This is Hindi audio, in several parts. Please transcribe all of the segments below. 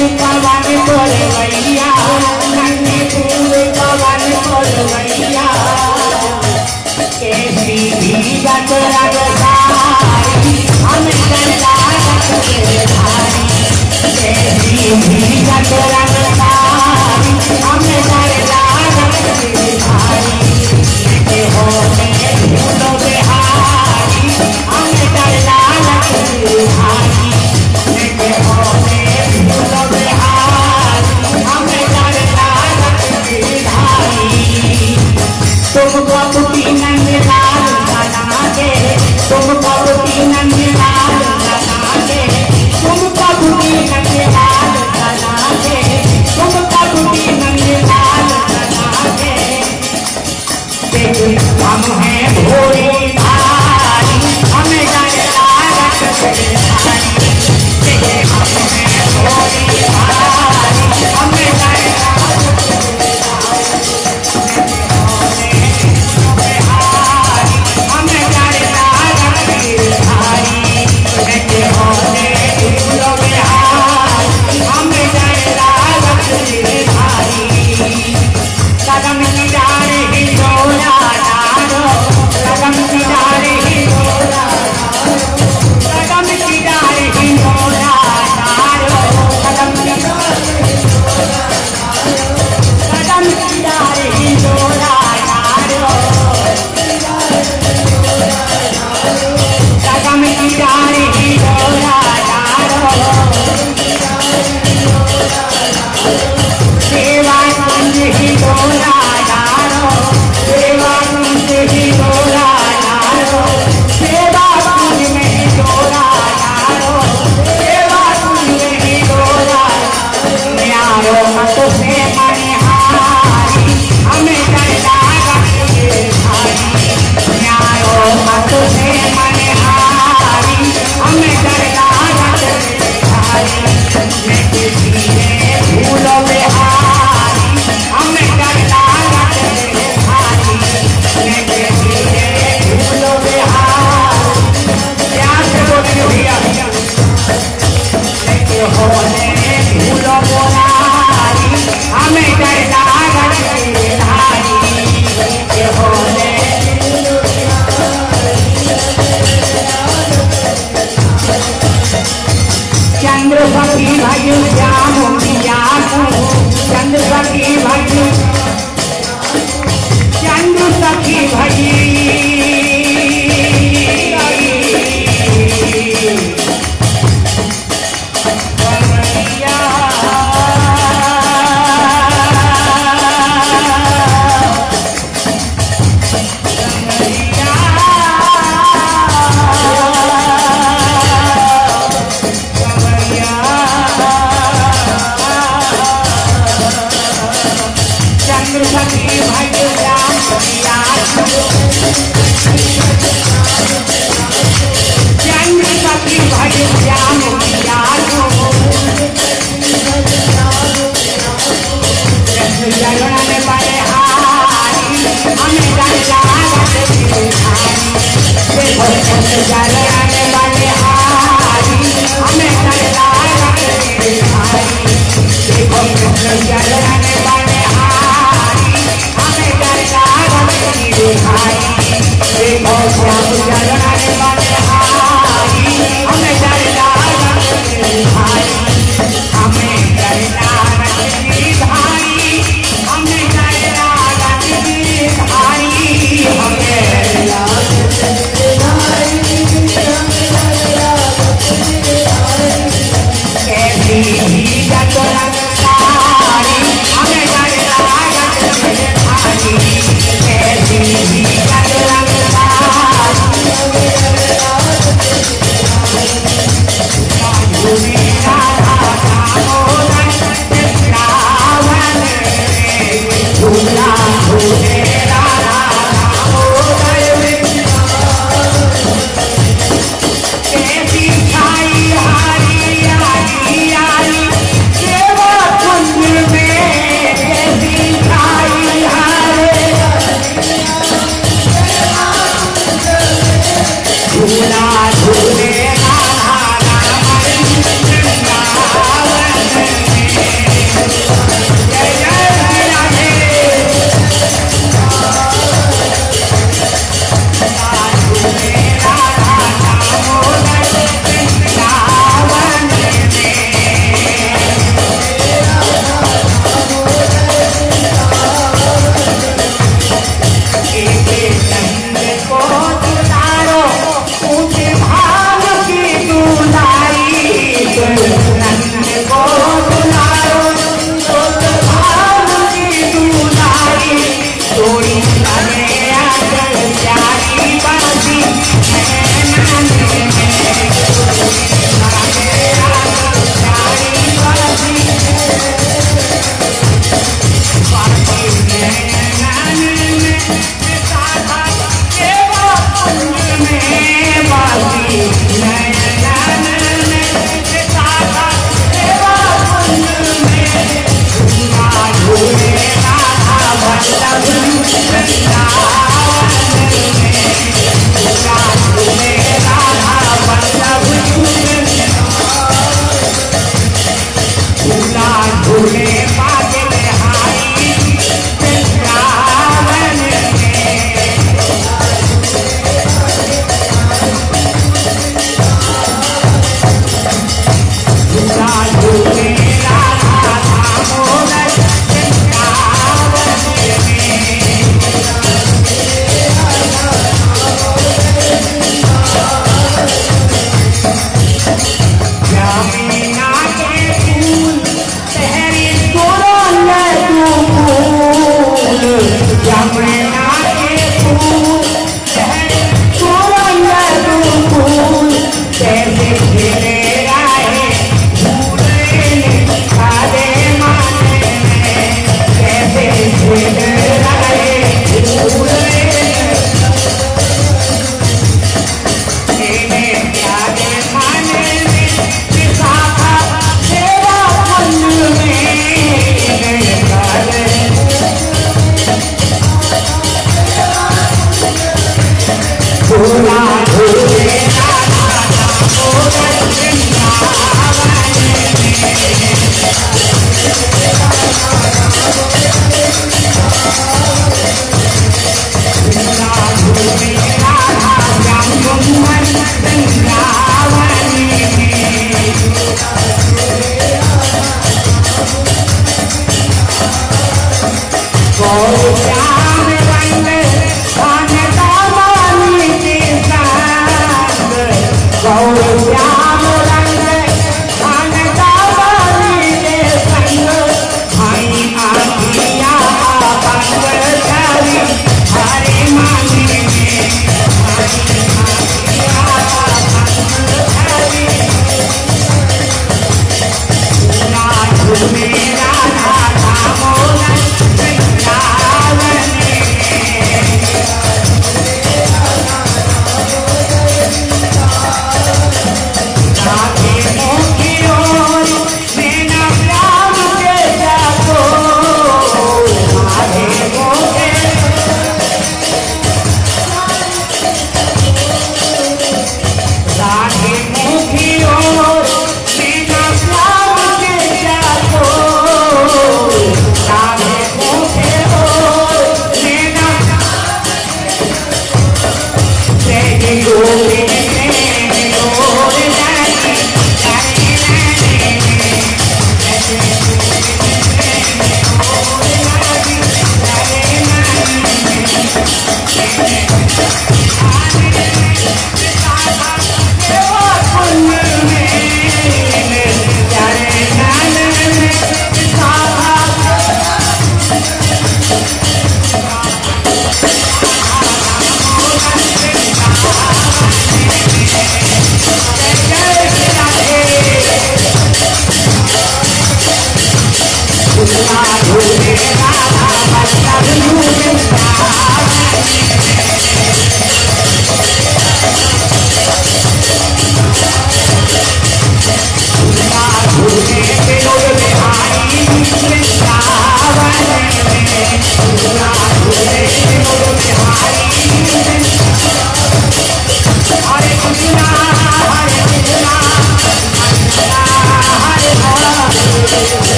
पवन बोलवैया नन्हे फूल पवन बोलवैया कैसी भीगत रगसारी हमें गंगा रखते धारी कैसी भीगत रगसारी हमें गंगा रखते धारी हो फूलों बिहारी हमें गंगा रखते धारी फूलों बिहारी हमें गंगा रखते धारी तुमको पुटी नंदलाल बना के तुमको पुटी नंदलाल बना के तुमको पुटी नंदलाल बना के तुमको पुटी नंदलाल बना के हम हैं भोले भारी हमें गंगा रखते धारी हम हैं भोले भारी हमें गंगा रखते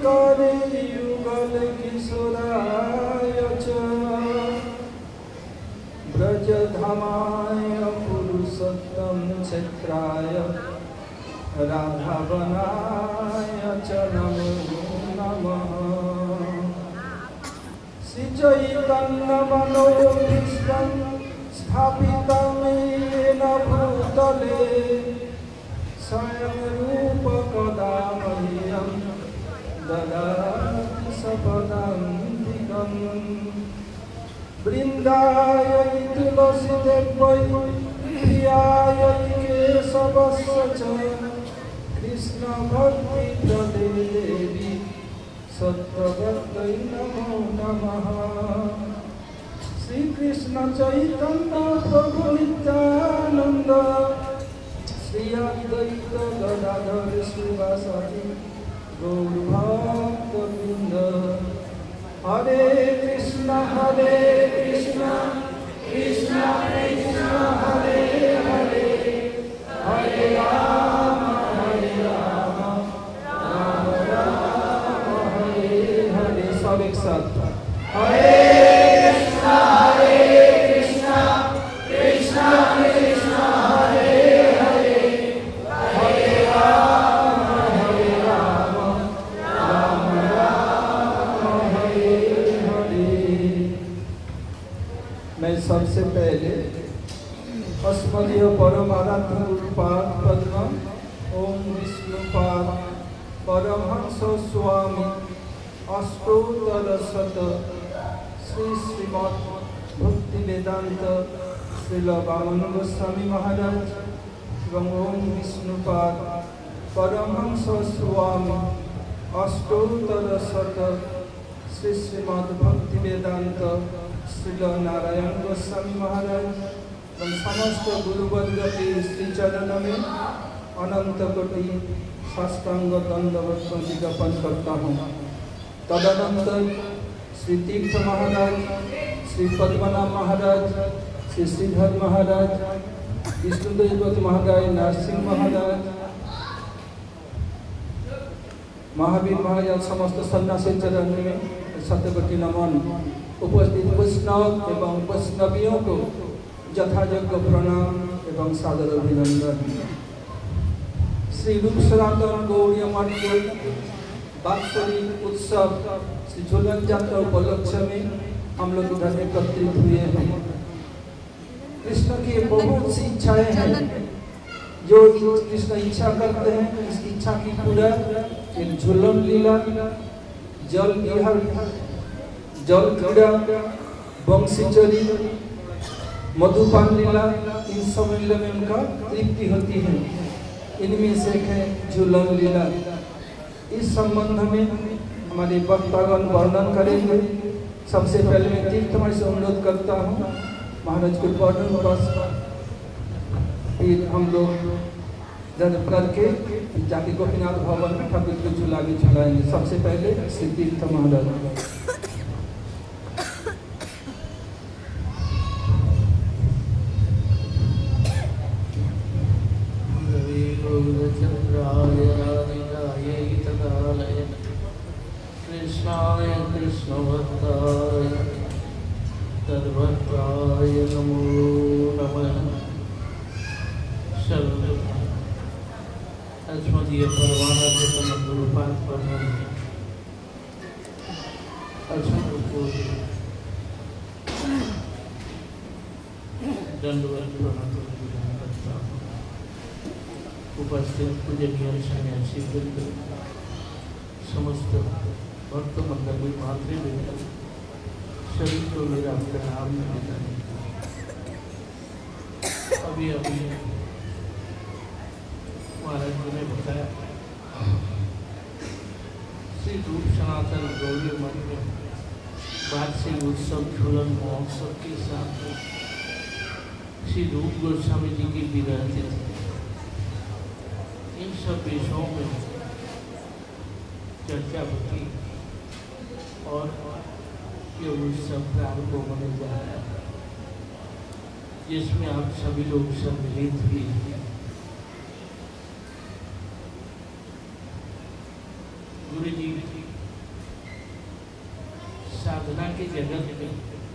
करे युगल किशोराय च ब्रजधामाय पुरुषोत्तम क्षेत्राय राधावनाय च नमो नमः। श्री चैतन्यमनोभीष्टं स्थापितं येन भूतले स्वयं रूप कदा मह्यं ददाति सपदान्तिकम्। वृन्दाय तुलसीदेव्यै प्रियाय केशवस्य च कृष्ण भक्ति प्रदे देवी सत्यवत्यै नमो नमः। श्री कृष्ण चैतन्य प्रभु नित्यानंद श्री अद्वैत गदाधर श्रीवासादि गौर भक्तवृंद। हरे कृष्ण कृष्ण कृष्ण हरे हरे हरे राम राम राम हरे हरे। सब एक साथ हरे कृष्ण कृष्ण कृष्ण हरे हरे हरे राम राम राम हरे हरे। मैं सबसे पहले अस्मदीय परमाराध्य गुरुपाद पद्म ओम विष्णुपाद परमहंस स्वामी अष्टोत्तर शत श्री श्रीमद् भक्ति वेदांत श्रील वामन गोस्वामी महाराज एवं ओम विष्णुपाद परमहंस स्वामी अष्टोत्तर शत श्री श्रीमद् भक्ति वेदांत श्रील नारायण गोस्वामी महाराज एवं समस्त गुरुवर्ग के श्री चरण में अनंत कोटि साष्टांग दंडवत ज्ञापन करता हूँ। तदनंतर श्री तीर्थ महाराज, श्री पद्मनाभ महाराज, श्री श्रीधर महाराज, विष्णुदेवत महाराज, नरसिंह महाराज, महावीर महाराज समस्त सन्यासी चरण में शतकोटि नमन। उपस्थित वैष्णव एवं वैष्णवियों को यथायोग्य प्रणाम एवं सादर अभिनंदन। श्री रूप सनातन गौड़ीय मठ के वात्सरिक उत्सव श्री झूलन यात्रा उपलक्ष्य में हम लोग इधर एकत्रित हुए हैं। कृष्ण की बहुत सी इच्छाएं हैं, जो कृष्ण इच्छा करते हैं इसकी इच्छा की पूरा एक झूलन लीला, जल विहार, जल क्रीड़ा, बंशी चोरी, मधुपान लीला, इन सब लीला में उनका तृप्ति होती है। इनमें से एक है झूलन लीला। इस संबंध में हमारे वक्तागण वर्णन करेंगे। सबसे पहले मैं तीर्थ महाराज से अनुरोध करता हूँ महाराज को वर्णन बस, फिर हम लोग जब करके जाके गोपीनाथ भवन में ठाकुर को झूला भी झुलाएंगे। सबसे पहले श्री तीर्थ महाराज। कृष्णाय कृष्णभक्ताय तद्भक्ताय नमो नमः। अस्मदीय परमानंद गुरुपाद पद्म दंडवत प्रणाम करता हूँ। उपस्थित पूजनीय सन्यासी वृंद, समस्त भक्त मंडली, मातृवृंद, सभी को मेरा प्रणाम निवेदन। अभी महाराज जी ने बताया श्री रूप सनातन गौड़ीय मठ में वार्षिक उत्सव झूलन महोत्सव के साथ श्री रूप गोस्वामी जी की विरह तिथि, इन सब विषयों में चर्चा होती और ये उत्सव प्रारंभ होने जा रहा है, जिसमें आप सभी लोग सम्मिलित भी हैं। गुरु जी जगत में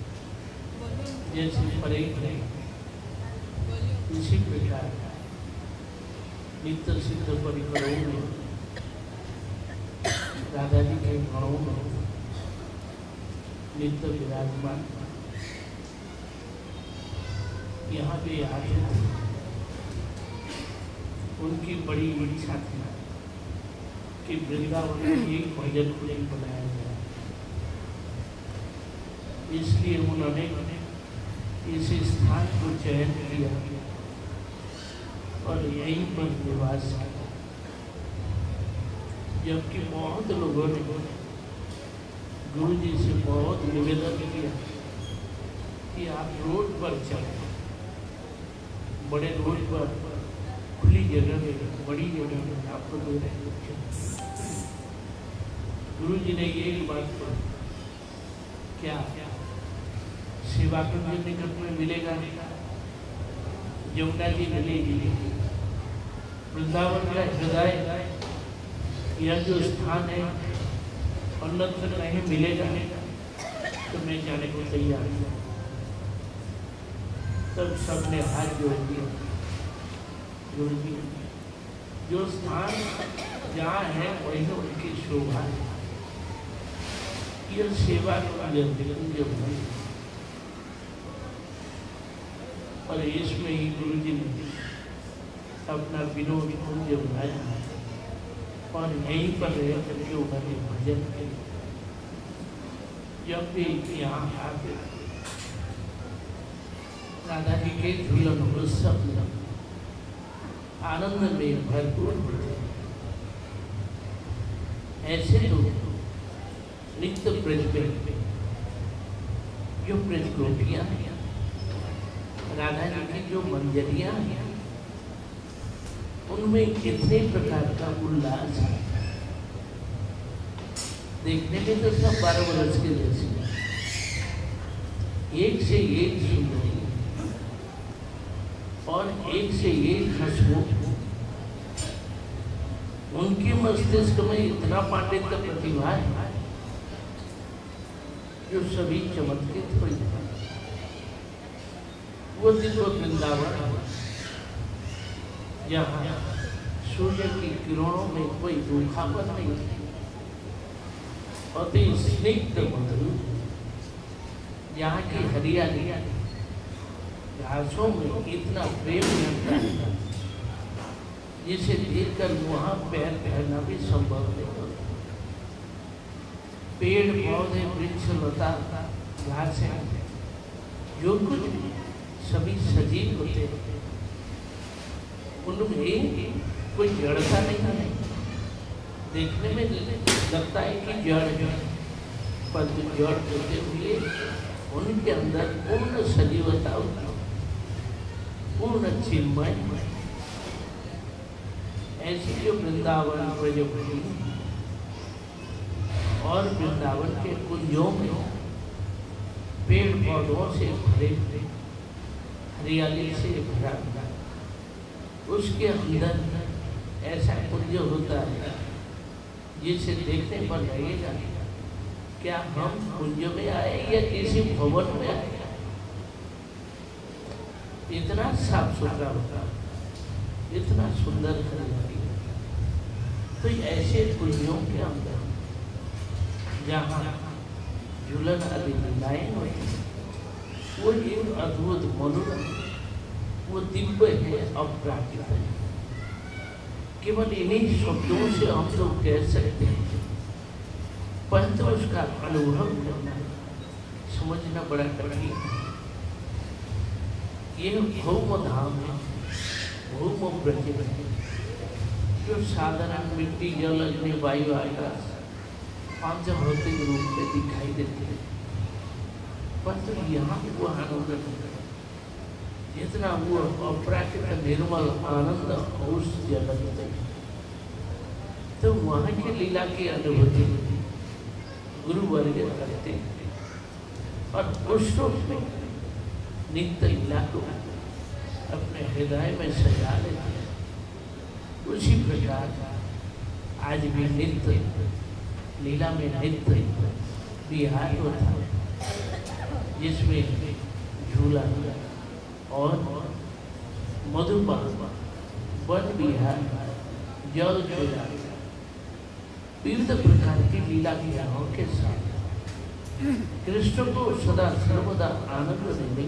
जैसे परेख है, इसी प्रकार नित्य सिद्ध परिकरों में राधा जी के गणों में नित्य विराजमान यहाँ पे आते थे। उनकी बड़ी इच्छा थी कि वृंदावन में एक भजन कुंज बनाया जाए, इसलिए उन्होंने इस स्थान को चयन किया और यहीं पर निवास किया। जबकि बहुत लोगों ने गुरु जी से बहुत निवेदन किया कि आप रोड पर चलें, बड़े रोड पर खुली जगह में, बड़ी जगह में आपको दे रहे हैं। गुरु जी ने ये बात पर क्या सेवा कुंज निकट में मिलेगा, यमुना जी मिलेगी, वृंदावन का हृदय यह जो स्थान है अन्यत्र कहीं मिलेगा तो मैं जाने को तैयार हूँ। तब सबने हाथ जोड़ दिया, गुरु जी जो स्थान जहाँ है वही उनकी शोभा है, यह सेवा का और इसमें ही गुरु जी ने अपना विनोद कुंज बनाया और यहीं पर रह करके उन्होंने भजन किया। जब भी यहाँ आते राधा जी के झूलन उत्सव में आनंद में भरपूर होते। ऐसे तो नित्य ब्रज में जो ब्रज गोपियाँ हैं, राधा जी की जो मंजरियाँ हैं, उनमें कितने प्रकार का उल्लास है। देखने में तो सब 12 वर्ष के जैसे, एक से एक सुंदरी और एक से एक हंसमुख। उनके मस्तिष्क में इतना पांडित्य प्रतिभा है जो सभी चमत्कृत हो जाए। वो दिन वो वृंदावन जहाँ सूर्य की किरणों में कोई रूखापन नहीं, अति स्निग्ध मधुर, यहाँ की हरियाली घासों में इतना प्रेम मिलता है जिसे देखकर वहाँ पैर फेरना भी संभव नहीं होता। पेड़ पौधे वृक्ष लता घासें जो कुछ सभी सजीव होते हैं, उनमें कोई जड़ता नहीं है। देखने में लगता है कि जड़, पर जड़ होते हुए उनके अंदर पूर्ण सजीवता होती, पूर्ण चिन्मय। ऐसे जो वृंदावन ब्रजभूमि और वृंदावन के कुंजों में पेड़ पौधों से भरे भरे, हरियाली से भरा भरा, उसके अंदर ऐसा कुंज होता है जिसे देखने पर लगेगा क्या हम कुंज में आए या किसी भवन में आए। इतना साफ सुथरा होता, इतना सुंदर हरियाली। तो ऐसे कुंजों के अंदर जहाँ झूलन आदि लीलाएं होती, वो एक अद्भुत मनोरम, वो दिव्य है, अपराकृत है। केवल इन्हीं शब्दों से हम लोग कह सकते हैं, परंतु उसका अनुभव करना, समझना बड़ा कठिन है। ये भौम धाम है, भौम ब्रज है, जो साधारण मिट्टी, जल, अग्नि, वायु, आकाश पांच भौतिक रूप में दिखाई देते हैं, परंतु यहाँ वो आनंद है जितना वो अपराकृत निर्मल आनंद उस जगत में। तो वहाँ की लीला की अनुभूति गुरु वर्ग करते हैं और उस रूप में नित्य लीला को अपने हृदय में सजा लेते हैं। उसी प्रकार आज भी नित्य लीला में नित्य विहार होता है। जिसमें झूला और मधुपान, वन विहार, जल झूला, विविध प्रकार की लीला क्रियाओं के साथ कृष्ण को सदा सर्वदा आनंद देने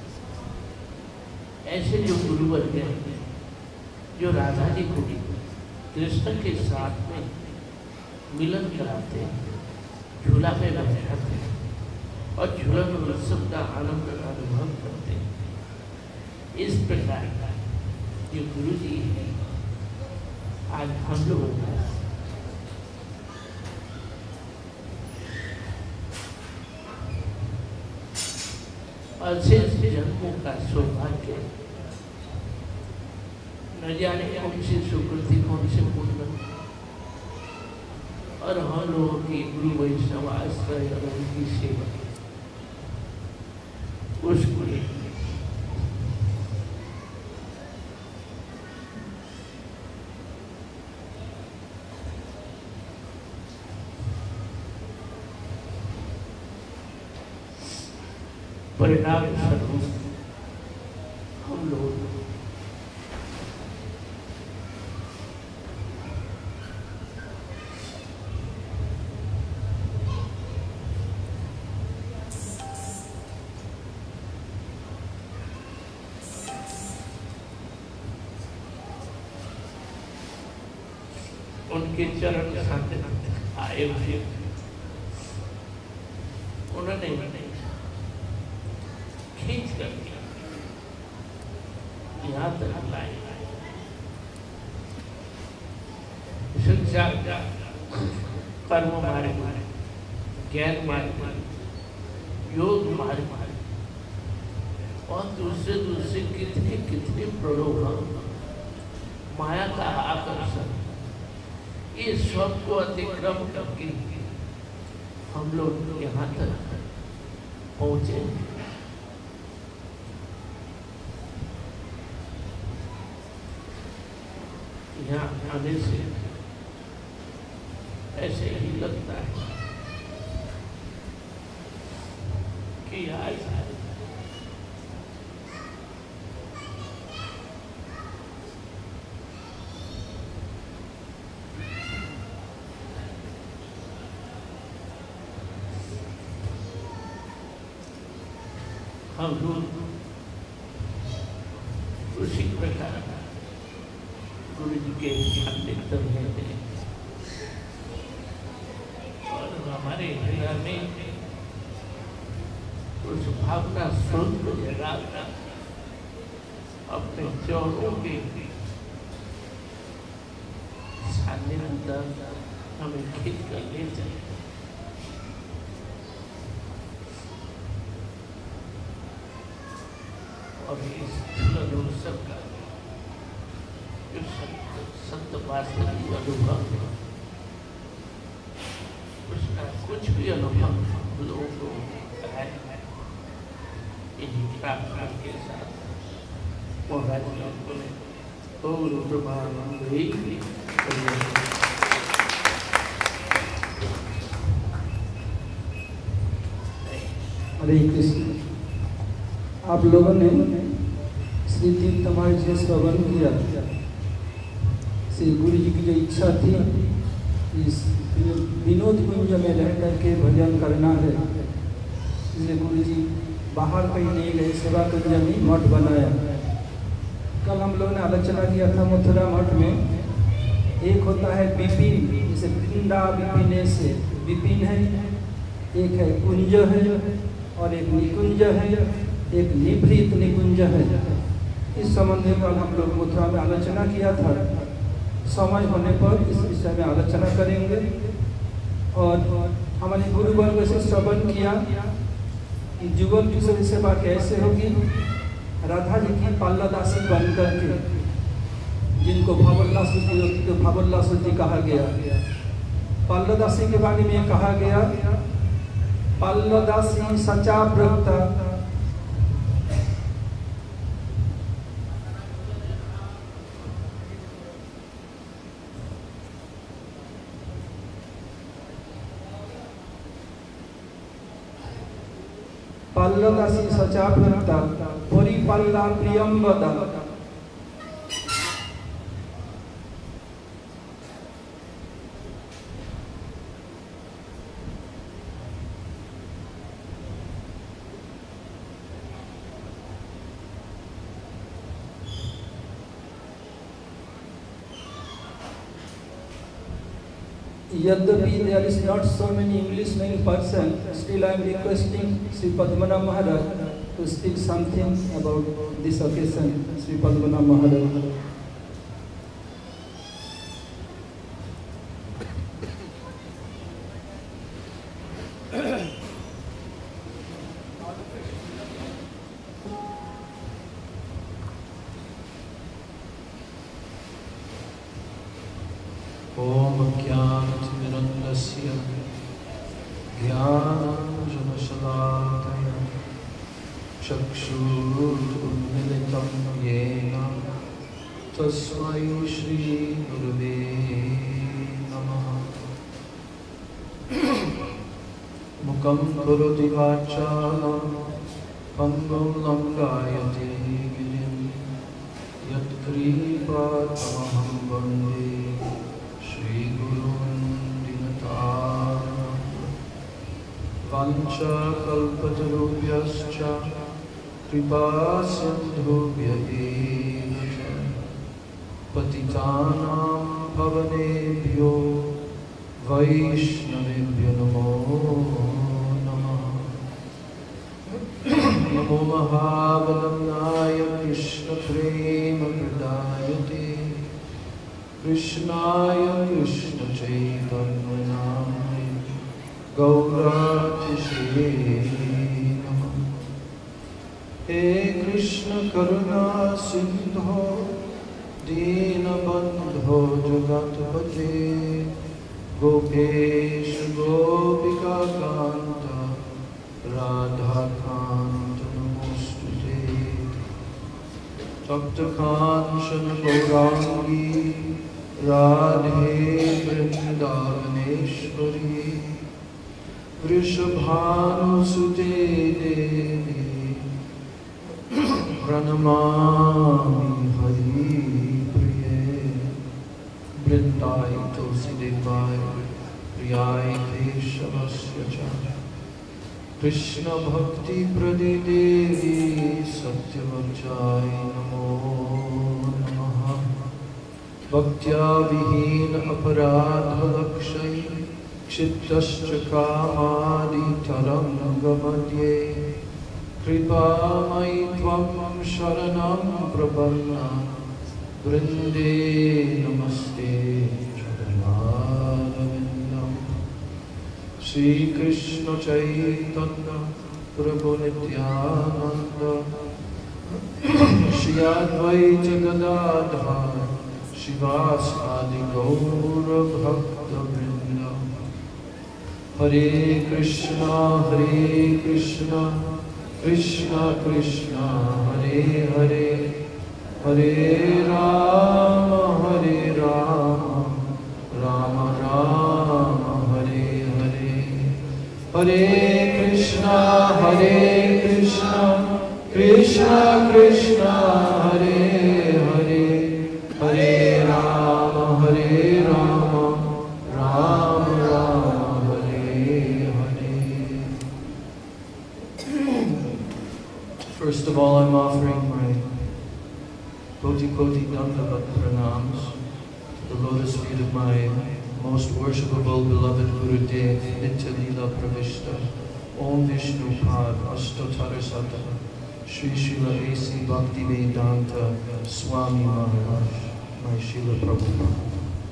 ऐसे जो गुरुवर हैं, जो राधा जी को कृष्ण के साथ में मिलन कराते, झूला में बैठाते और झूलन उत्सव का आनंद अनुभव करते, इस प्रकार जो गुरु जी हैं आज हम लोग अशेष जन्मों का सौभाग्य, न जाने कौन सी सुकृति, कौन से पुण्य, और हम लोगों की गुरु वैष्णव आश्रय और उनकी सेवा, उसको परिणाम स्वरूप हम लोग उनके चरण सामने आए हुए, उन्होंने खींच कर यहाँ तक लाए। शिक्षा कर्म मार्ग, ज्ञान मार्ग, योग मार्ग और दूसरे कितने कितने प्रलोभन, माया का आकर्षण, ये सब को अतिक्रम करके हम लोग यहाँ तक पहुँचे। यहाँ आने से ऐसे ही लगता है कि आज हम लोग उसी प्रकार गुरु जी के सानिध्य में थे और हमारे हृदय में उस भावना स्रोत को जगाकर अपने चौरों के सानिध्य हमें खींच कर ले जाए। और इस उत्सव का जो संत वास्तविक अनुभव है, उसका कुछ भी अनुभव हम लोगों को है, इन्हीं प्रार्थना के साथ महाराज और ब्रह्मानंद हरे कृष्ण। आप लोगों ने श्री तीर्थ तमाल से श्रवण किया, श्री गुरु जी की जो इच्छा थी इस विनोद कुंज में रह करके भजन करना है, इसलिए गुरु जी बाहर कहीं नहीं गए, सेवा कुंज में मठ बनाया। कल हम लोगों ने आलोचना किया था मथुरा मठ में, एक होता है विपिन, जैसे वृंदा विपिन से विपिन है, एक है कुंज है और एक निकुंज है, एक निभृत निकुंज है। इस संबंध में कल हम लोग मथुरा में आलोचना किया था, समय होने पर इस विषय में आलोचना करेंगे। और हमारे गुरुवर्ग से श्रवण किया कि जुगल किशोर सेवा कैसे होगी, राधा जी की पाल्लादासी बन करके, जिनको भावल्लासुति होती तो भावल्लासुति कहा गया। पाल्लादासी के बारे में कहा गया, पाल्लादासी सचा प्रवक्ता, बाल्यदासी सचाव्रता परिपाल्ला प्रियं वद Yadapi there is not so many English knowing person, still I am requesting Sri Padmanabh Maharaj to speak something about this occasion. Sri Padmanabh Maharaj. Om Jnanatimirandasya Jnananjanashalakaya Chakshurmilitam Yena Tasmai Shri Gurave Namaha Mukam Karoti Vachalam Pangam Langayate Girim Yat Kripatamaham Vande Shri Gurun Dinatana Vancha Kalpatarubhyascha Kripa Sindhubhya Eva Patitanam Pavanebhyo Vaishnavebhyo Namo Namaha Namo Mahabalamnaya Krishna Prema Pradayate Krishnaya Krishna Chaitanya Namane Gauratishe Namah He Krishna Karuna Sindho Dina Bandho Jagatpate Gopesh Gopika Kanta Radha Kanta Namostute Takta Kanchana Gaurangi Radhe Vrindavaneshwari Vrishabhanusute Devi Pranamami Hari Priye Vrindai Tulsi Devai Priyai Keshavasya Cha Krishna Bhakti Prade Devi Satyavachai Namo Namaha Bhaktya Vihina Aparadha Lakshay Chittascha Kamadi Tarangamadye Kripa Mai Tvam Sharanam Prapanna Vrinde Namaste Charanarvindam Shri Krishna Chaitanya Prabhu Nityananda Shri Advaita Gadadhar Shivas Adi Gaura Bhakta Vrinda Hare Krishna Krishna Krishna Hare Hare Hare Rama Rama Rama Hare Hare Hare Krishna Krishna Krishna Hare Hare Hare Rama Rama Rama Hare Hare. First of all, I'm offering my Koti Dandavat Pranams, the lotus feet of my most worshipable beloved Gurudev, Nitya Leela Pravishta, Om Vishnu Pad Ashtotarasata, Shri Srila A.C. Bhaktivedanta Swami Maharaj, my Srila Prabhupada.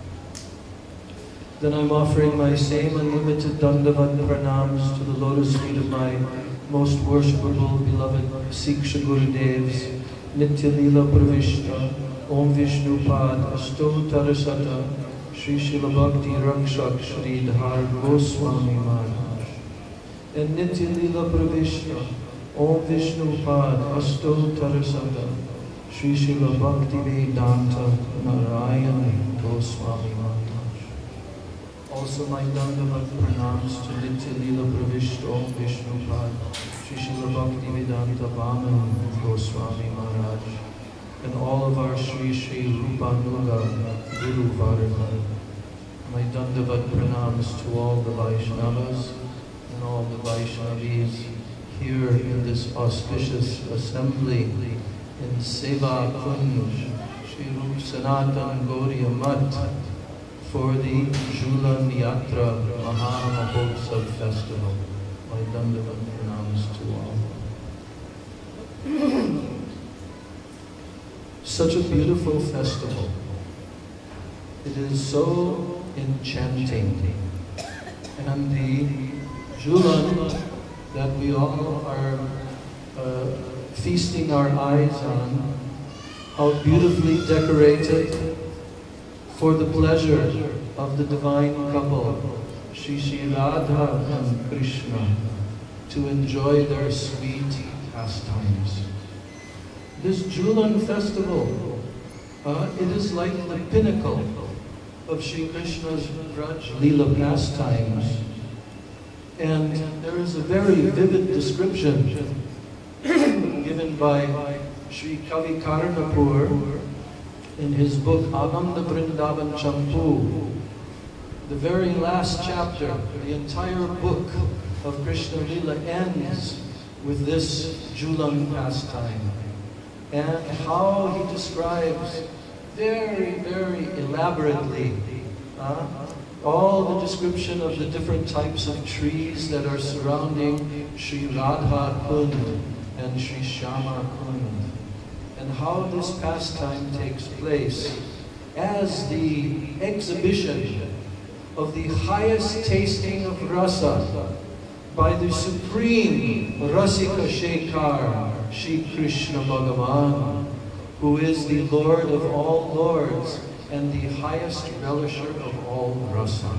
Then I'm offering my same unlimited Dandavat Pranams to the lotus feet of my most worshipable beloved Siksha Gurudevs, Nitya Leela Pravishta, Om Vishnu Pad Ashtotarasata, Shri Srila Bhakti Rakshak Shri Dhar Goswami Maharaj. And Nitya Leela Pravishta, Om Vishnu Pad Ashtotarasata, Shri Srila Bhakti Vedanta Narayana Goswami Maharaj. Also my Dandavat pranams to Nitya Leela Pravishta Om Vishnupad, Shri Srila Bhaktivedanta Vaman Goswami Maharaj, and all of our Shri Shri Rupanuga Guru Varga. My Dandavat pranams to all the Vaishnavas and all the Vaishnavis here in this auspicious assembly in Seva Kunj, Shri Rup Sanatan Gauriya Mat, for the Jhulan Yatra Mahamahotsav Festival. My Dandavat pranams to all. Such a beautiful festival. It is so enchanting. And the Jhulan that we all are feasting our eyes on, how beautifully decorated for the pleasure of the divine couple, Shri Shri Radha and Krishna, to enjoy their sweet pastimes. This Jhulan festival, it is like the pinnacle of Shri Krishna's Braj Leela pastimes. And there is a very vivid description given by Shri Kavi Karnapur in his book Ananda Vrindavan Champu. The very last chapter, the entire book of Krishna Leela ends with this Jhulan pastime, and how he describes very, very elaborately all the description of the different types of trees that are surrounding Sri Radha Kund and Sri Shama Kund, and how this pastime takes place as the exhibition of the highest tasting of rasa by the supreme Rasika Shekhar, Shri Krishna Bhagavan, who is the Lord of all lords and the highest relisher of all rasa.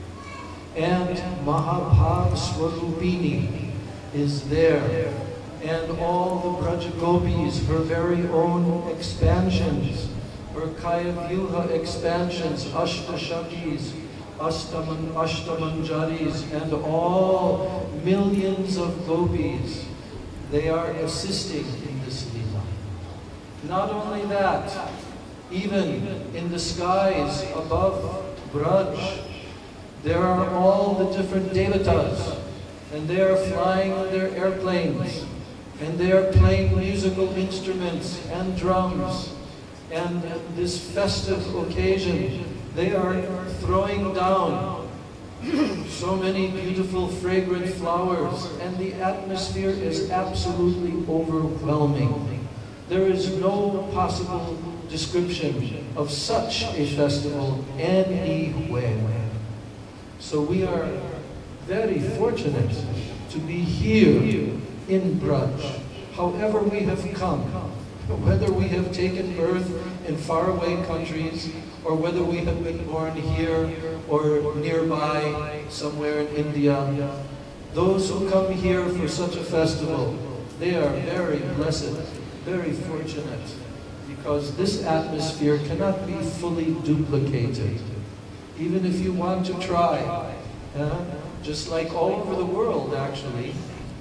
And Mahabhav Swarupini is there, and all the Braja Gopis, her very own expansions, her Kaya Vyuha expansions, Ashtashakis, Ashtamanjaris, and all millions of gopis, they are assisting in this Leela. Not only that, even in the skies above Braj, there are all the different devatas, and they are flying on their airplanes, and they are playing musical instruments and drums, and this festive occasion, they are throwing down so many beautiful fragrant flowers, and the atmosphere is absolutely overwhelming. There is no possible description of such a festival anywhere. So we are very fortunate to be here in Braj. However we have come, whether we have taken birth in faraway countries, or whether we have been born here or nearby somewhere in India, those who come here for such a festival, they are very blessed, very fortunate, because this atmosphere cannot be fully duplicated. Even if you want to try, just like all over the world actually,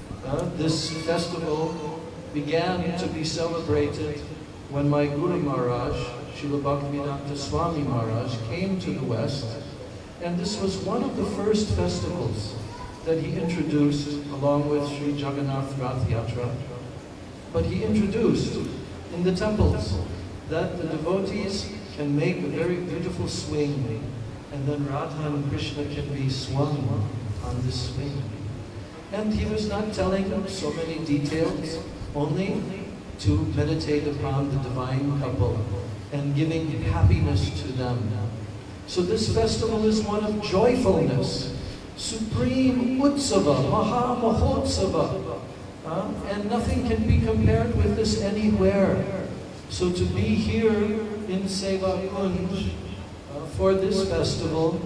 this festival began to be celebrated when my Guru Maharaj, Srila Bhaktivedanta Swami Maharaj, came to the West, and this was one of the first festivals that he introduced along with Sri Jagannath Rath Yatra. But he introduced in the temples that the devotees can make a very beautiful swing, and then Radha and Krishna can be swung on this swing. And he was not telling them so many details, only to meditate upon the divine couple and giving happiness to them. So this festival is one of joyfulness, supreme utsava, maha mahotsava, and nothing can be compared with this anywhere. So to be here in Seva Kunj for this festival,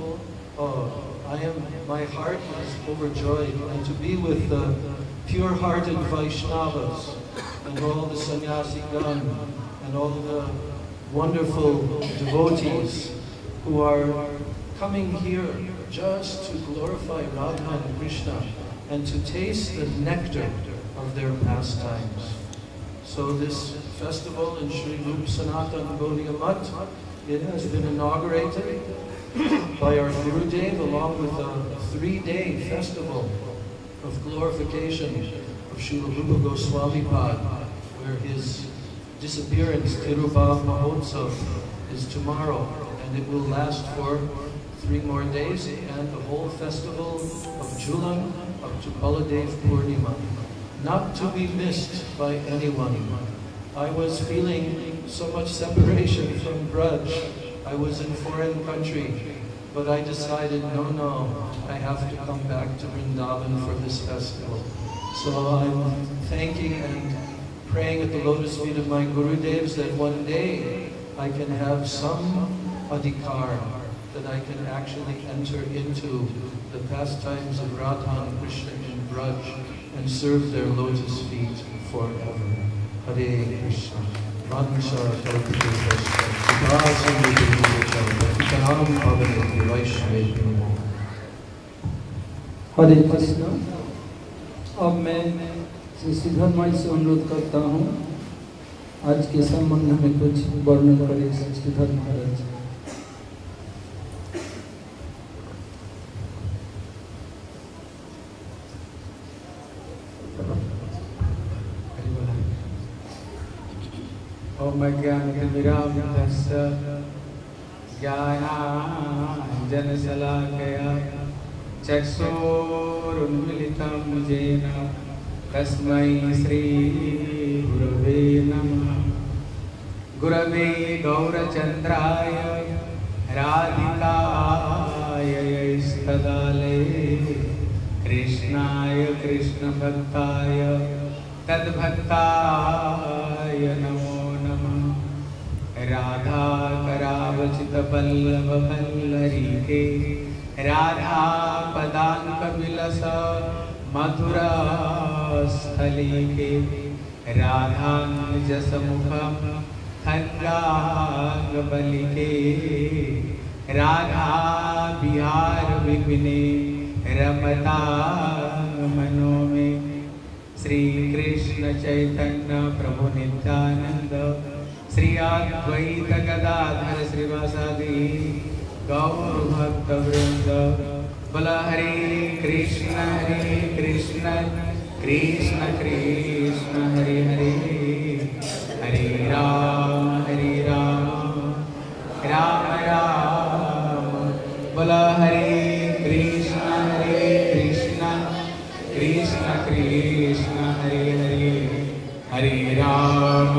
my heart is overjoyed, and to be with the pure-hearted Vaishnavas and all the Sannyasigan and all the wonderful devotees who are coming here just to glorify Radha and Krishna and to taste the nectar of their pastimes. So this festival in Sri Rup Sanatan Gaudiya Math, it has been inaugurated by our Gurudev along with a 3-day festival of glorification of Srila Rupa Goswami Pad, where his disappearance, Tirubhav Mahotsav, is tomorrow, and it will last for 3 more days, and the whole festival of Julam up to Baladev Purnima. Not to be missed by anyone. I was feeling so much separation from Braj. I was in foreign country, but I decided, no, I have to come back to Vrindavan for this festival. So I'm thanking and praying at the lotus feet of my Gurudevs that one day I can have some adhikar, that I can actually enter into the pastimes of Radha and Krishna in Braj and serve their lotus feet forever. Hare Krishna. Vansha हरे कृष्ण। अब मैं श्री श्रीधर माई से अनुरोध करता हूँ आज के संबंध में कुछ वर्णन करें श्रीधर महाराज। ओम ज्ञानतिमिरान्धस्य ज्ञानाञ्जनशलाकया चक्षुरुन्मीलितं येन तस्मै श्रीगुरवे नमः। गुरवे गौरचन्द्राय राधिकाय यैस्तदाले कृष्णाय कृष्णभक्ताय तद्भक्ताय नमो राधा करावचित पल्लव पल्लरीके राधा पदांक विलस मधुरा स्थलीके राधांजस मुखम खंगांग बलिके राधा बिहार विपिने रमता मनो में। श्री कृष्ण चैतन्य प्रभु नित्यानंद श्री अद्वैत गदाधर श्रीवासादि गौर भक्त वृंद। बोला हरे कृष्ण कृष्ण कृष्ण हरे हरे, हरे राम राम राम। बोला हरे कृष्ण कृष्ण कृष्ण हरे हरे, हरे राम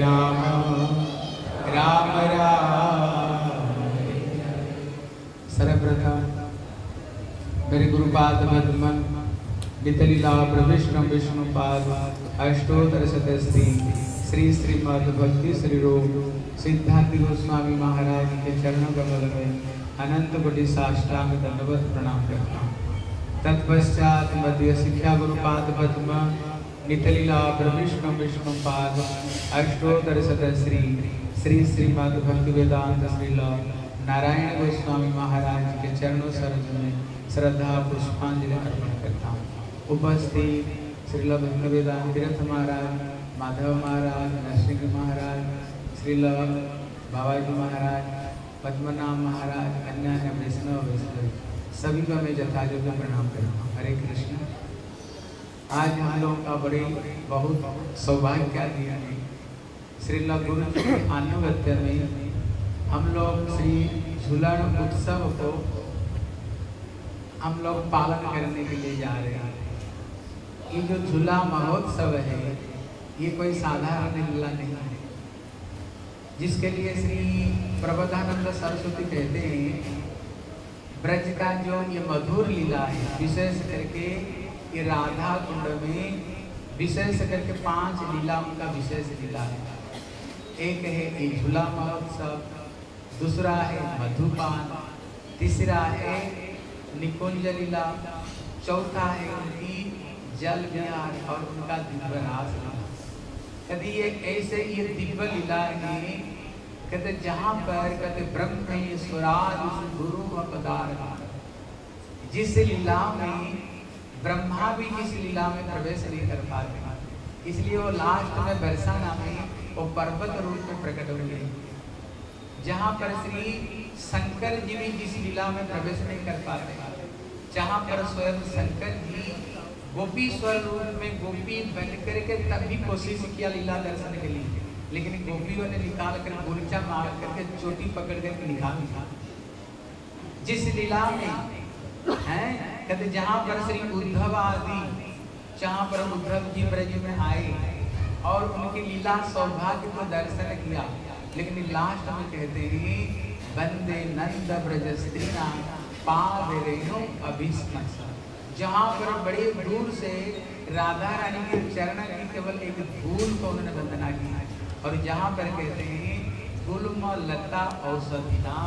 राम राम। सर्वप्रथम मेरे गुरुपाद पद्म नितलीला प्रविष्णु विष्णुपाद अष्टोत्तर शतस्त्री श्री श्रीमद् भक्ति श्री रूप सिद्धांत गोस्वामी महाराज के चरणों कमल में अनंत कोटि साष्टांग दंडवत प्रणाम करता हूँ। तत्पश्चात मध्य शिक्षा गुरुपाद पद्म नितलीला प्रविष्णु विष्णुपाद अष्टोत्तर शतश्री श्री श्रीमद् भक्ति वेदांत श्रीला नारायण गोस्वामी महाराज के चरणों सरोज में श्रद्धा पुष्पांजलि अर्पण करता हूँ। उपस्थित श्रीला भक्ति वेदांत तीर्थ महाराज, माधव महाराज, नरसिंह महाराज, श्रीला बाबाजी महाराज, पद्मनाभ महाराज, अन्य वैष्णव सभी को मैं यथायोग्य प्रणाम करता हूँ। हरे कृष्ण। आज हम लोग का बड़े बहुत सौभाग्य दिया है। श्रीला गुरु के अनुगत्य में हम लोग श्री झूलन उत्सव को हम लोग पालन करने के लिए जा रहे हैं। ये जो झूला महोत्सव है ये कोई साधारण लीला नहीं है, जिसके लिए श्री प्रबोधानंद सरस्वती कहते हैं ब्रज का जो ये मधुर लीला है, विशेष करके ये राधा कुंड में विशेष करके 5 लीला उनका विशेष लीला है। एक है ये झूला महोत्सव, दूसरा है मधुपान, तीसरा है निकुंज लीला, चौथा है उनकी जल विहार और उनका दिव्य रास लीला। यदि ये ऐसे ये दिव्य लीला है कहते जहाँ पर कहते ब्रह्मेश्वराज गुरु पदार्थ जिस लीला में ब्रह्मा भी जिस लीला में प्रवेश नहीं कर पाते, इसलिए वो लास्ट में बरसाना में वो पर्वत रूप में प्रकट हुए, जहाँ पर श्री शंकर जी भी जिस लीला में प्रवेश नहीं कर पाते, जहाँ पर स्वयं शंकर जी गोपीश्वर रूप में गोपी बन करके तब भी कोशिश किया लीला दर्शन के लिए, लेकिन गोपियों ने निकाल कर गुलचा मार करके चोटी पकड़ करके निकाल दिया। जिस लीला में है कहते जहाँ पर श्री उद्धव आदि, जहाँ पर उद्धव जी ब्रज में आए और उनकी लीला सौभाग्य को दर्शन किया, लेकिन लास्ट में कहते हैं वंदे नंद ब्रज स्त्रीना पावेरेणु अभिस्मस, जहाँ पर बड़े दूर से राधा रानी के चरण की केवल एक धूल को उन्होंने वंदना की, और जहाँ पर कहते हैं गुल्म लता औषधिना,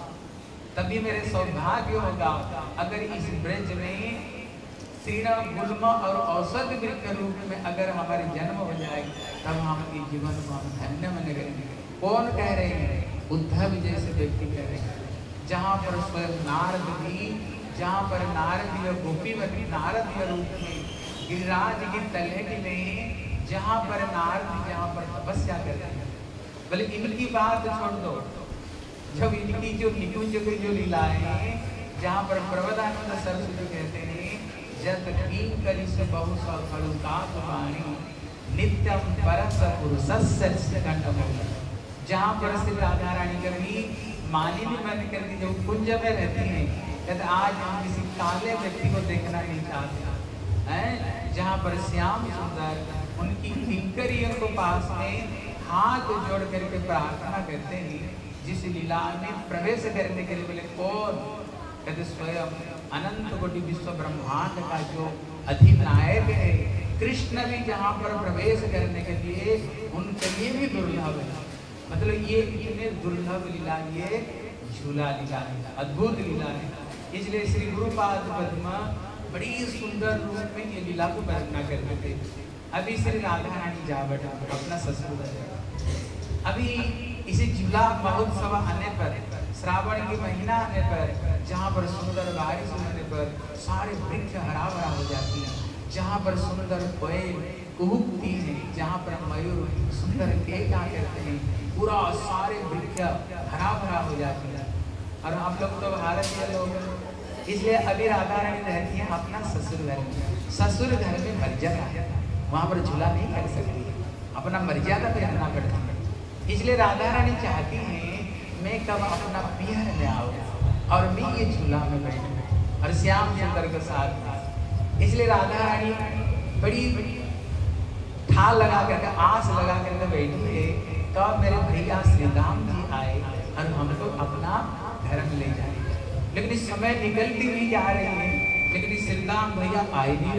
तभी मेरे सौभाग्य होगा अगर इस ब्रज में श्रीराम गुल्म और औषध वृक्ष रूप में अगर हमारे जन्म हो जाए, तब हम इस जीवन को हम धन्य मानेंगे। कौन कह रहे हैं? उद्धव जैसे व्यक्ति कह रहे हैं, जहाँ पर स्वयं नारद भी, जहाँ पर नारदीय गोपीवती नारदीय रूप में गिरिराज की तलहटी में, जहाँ पर नारद जहाँ पर तपस्या करते हैं। बोले इनकी बात छोड़ दो, जब इनकी जो निकुंज की जो लीलाएं हैं, जहाँ पर प्रवदानंद सरस्वती कहते हैं जत कीन करी से बहु सफलुकात वाणी नित्यम परस पुरुषस्य कंठम, जहाँ पर श्री राधा रानी कभी मालिनी बन करके जो कुंज में रहती हैं, कहते आज हम किसी काले व्यक्ति को देखना नहीं चाहते हैं, जहाँ पर श्याम सुंदर उनकी किंकरियों को पास में हाथ जोड़ करके प्रार्थना करते हैं, जिस लीला में प्रवेश करने के लिए। बोले कौन? कहते स्वयं अनंत कोटि विश्व ब्रह्मांड का जो अधिनायक है कृष्ण भी जहाँ पर प्रवेश करने के लिए उनके लिए भी दुर्लभ है। मतलब ये इतने दुर्लभ लीला, ये झूला लीला है, अद्भुत लीला है। इसलिए श्री गुरुपाद पद्मा बड़ी सुंदर रूप में ये लीला को वर्णना करते थे। अभी श्री राधा रानी जा बैठा अपना ससुर, अभी इसे झूला महोत्सव आने पर, श्रावण की महीना आने पर, जहाँ पर सुंदर बारिश होने पर सारे वृक्ष हरा भरा हो जाती है, जहाँ पर सुंदर कोयल कुहुकती है, जहाँ पर मयूर सुंदर केका करते हैं, पूरा सारे वृक्ष हरा भरा हो जाती है। और हम लोग तो भारतीय लोग, इसलिए अभी राधा रानी रहती है अपना ससुर घर में। ससुर घर में मर्यादा है, वहाँ पर झूला नहीं कर सकती, अपना मर्यादा पे रहना पड़ता है। इसलिए राधा रानी चाहती हैं मैं कब अपना पियर में आऊँ और मैं ये झूला में बैठूँ और श्याम सुंदर के साथ। इसलिए राधा रानी बड़ी ठाल लगा करके, आस लगा करके बैठी है कब मेरे भैया श्री राम जी आए और हमको अपना घर में ले जाए। लेकिन इस समय निकलती हुई जा रही है, लेकिन श्री राम भैया आए नहीं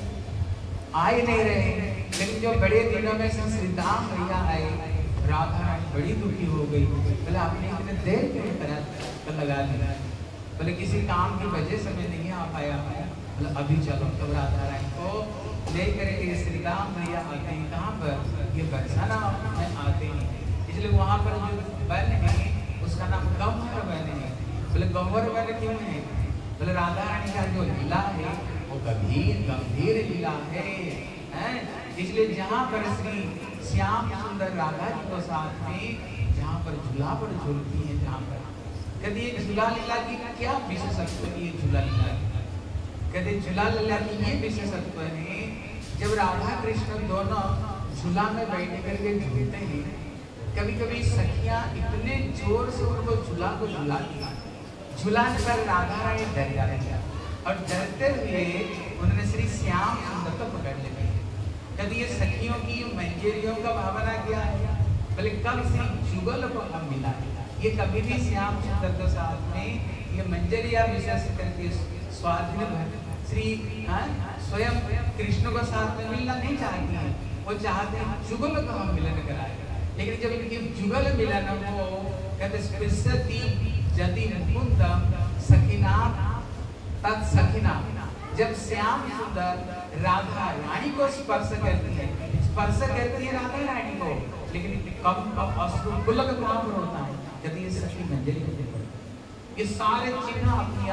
रहे। लेकिन जो बड़े दिनों में श्री राम भैया आए, राधा रानी बड़ी दुखी हो गई। बोले आपने इतने देर क्यों करा तो लगा दिया, बोले किसी काम की वजह से मैं नहीं आ पाया। बोले अभी चलो। तो राधा रानी को लेकर के श्री राम भैया आते हैं, कहाँ पर? ये बरसाना में आते हैं। इसलिए वहाँ पर जो वन है उसका नाम गंवर वन है। बोले गंवर वन क्यों है? बोले राधा रानी का जो लीला है वो गंभीर लीला है। इसलिए जहाँ पर श्री श्याम सुंदर राधा जी को साथ में जहाँ पर झूला पर झूलती है, जहाँ पर कहते ये झूला लीला की क्या विशेषत्व है? ये झूला लीला कहते झूला लीला की ये विशेषत्व है, जब राधा कृष्ण दोनों झूला में बैठ करके झूलते हैं, कभी कभी सखियाँ इतने जोर से उनको झूला को झुलाती हैं, झुलाने पर राधा रानी डर जाती है और डरते हुए उन्होंने श्री श्याम सुंदर को पकड़ लेते। कभी ये सखियों की मंजरियों का भावना क्या है? बोले कब श्री जुगल को हम मिला, ये कभी भी श्याम सुंदर के साथ में ये मंजरिया विशेष करके स्वाधीन श्री स्वयं कृष्ण को साथ में मिलना नहीं चाहती है, वो चाहते हैं जुगल को हम मिलन कराए। लेकिन जब इनकी जुगल मिलन हो, कहते स्पृशति यदि मुकुंदम सखिना तत् सखिना, जब श्याम सुंदर राधा रानी को स्पर्श करती है राधा रानी को, लेकिन कब अश्रुपुलक कहाँ पर होता है? यदि ये सखी मंजरी होती है, ये सारे चिन्ह अपने आप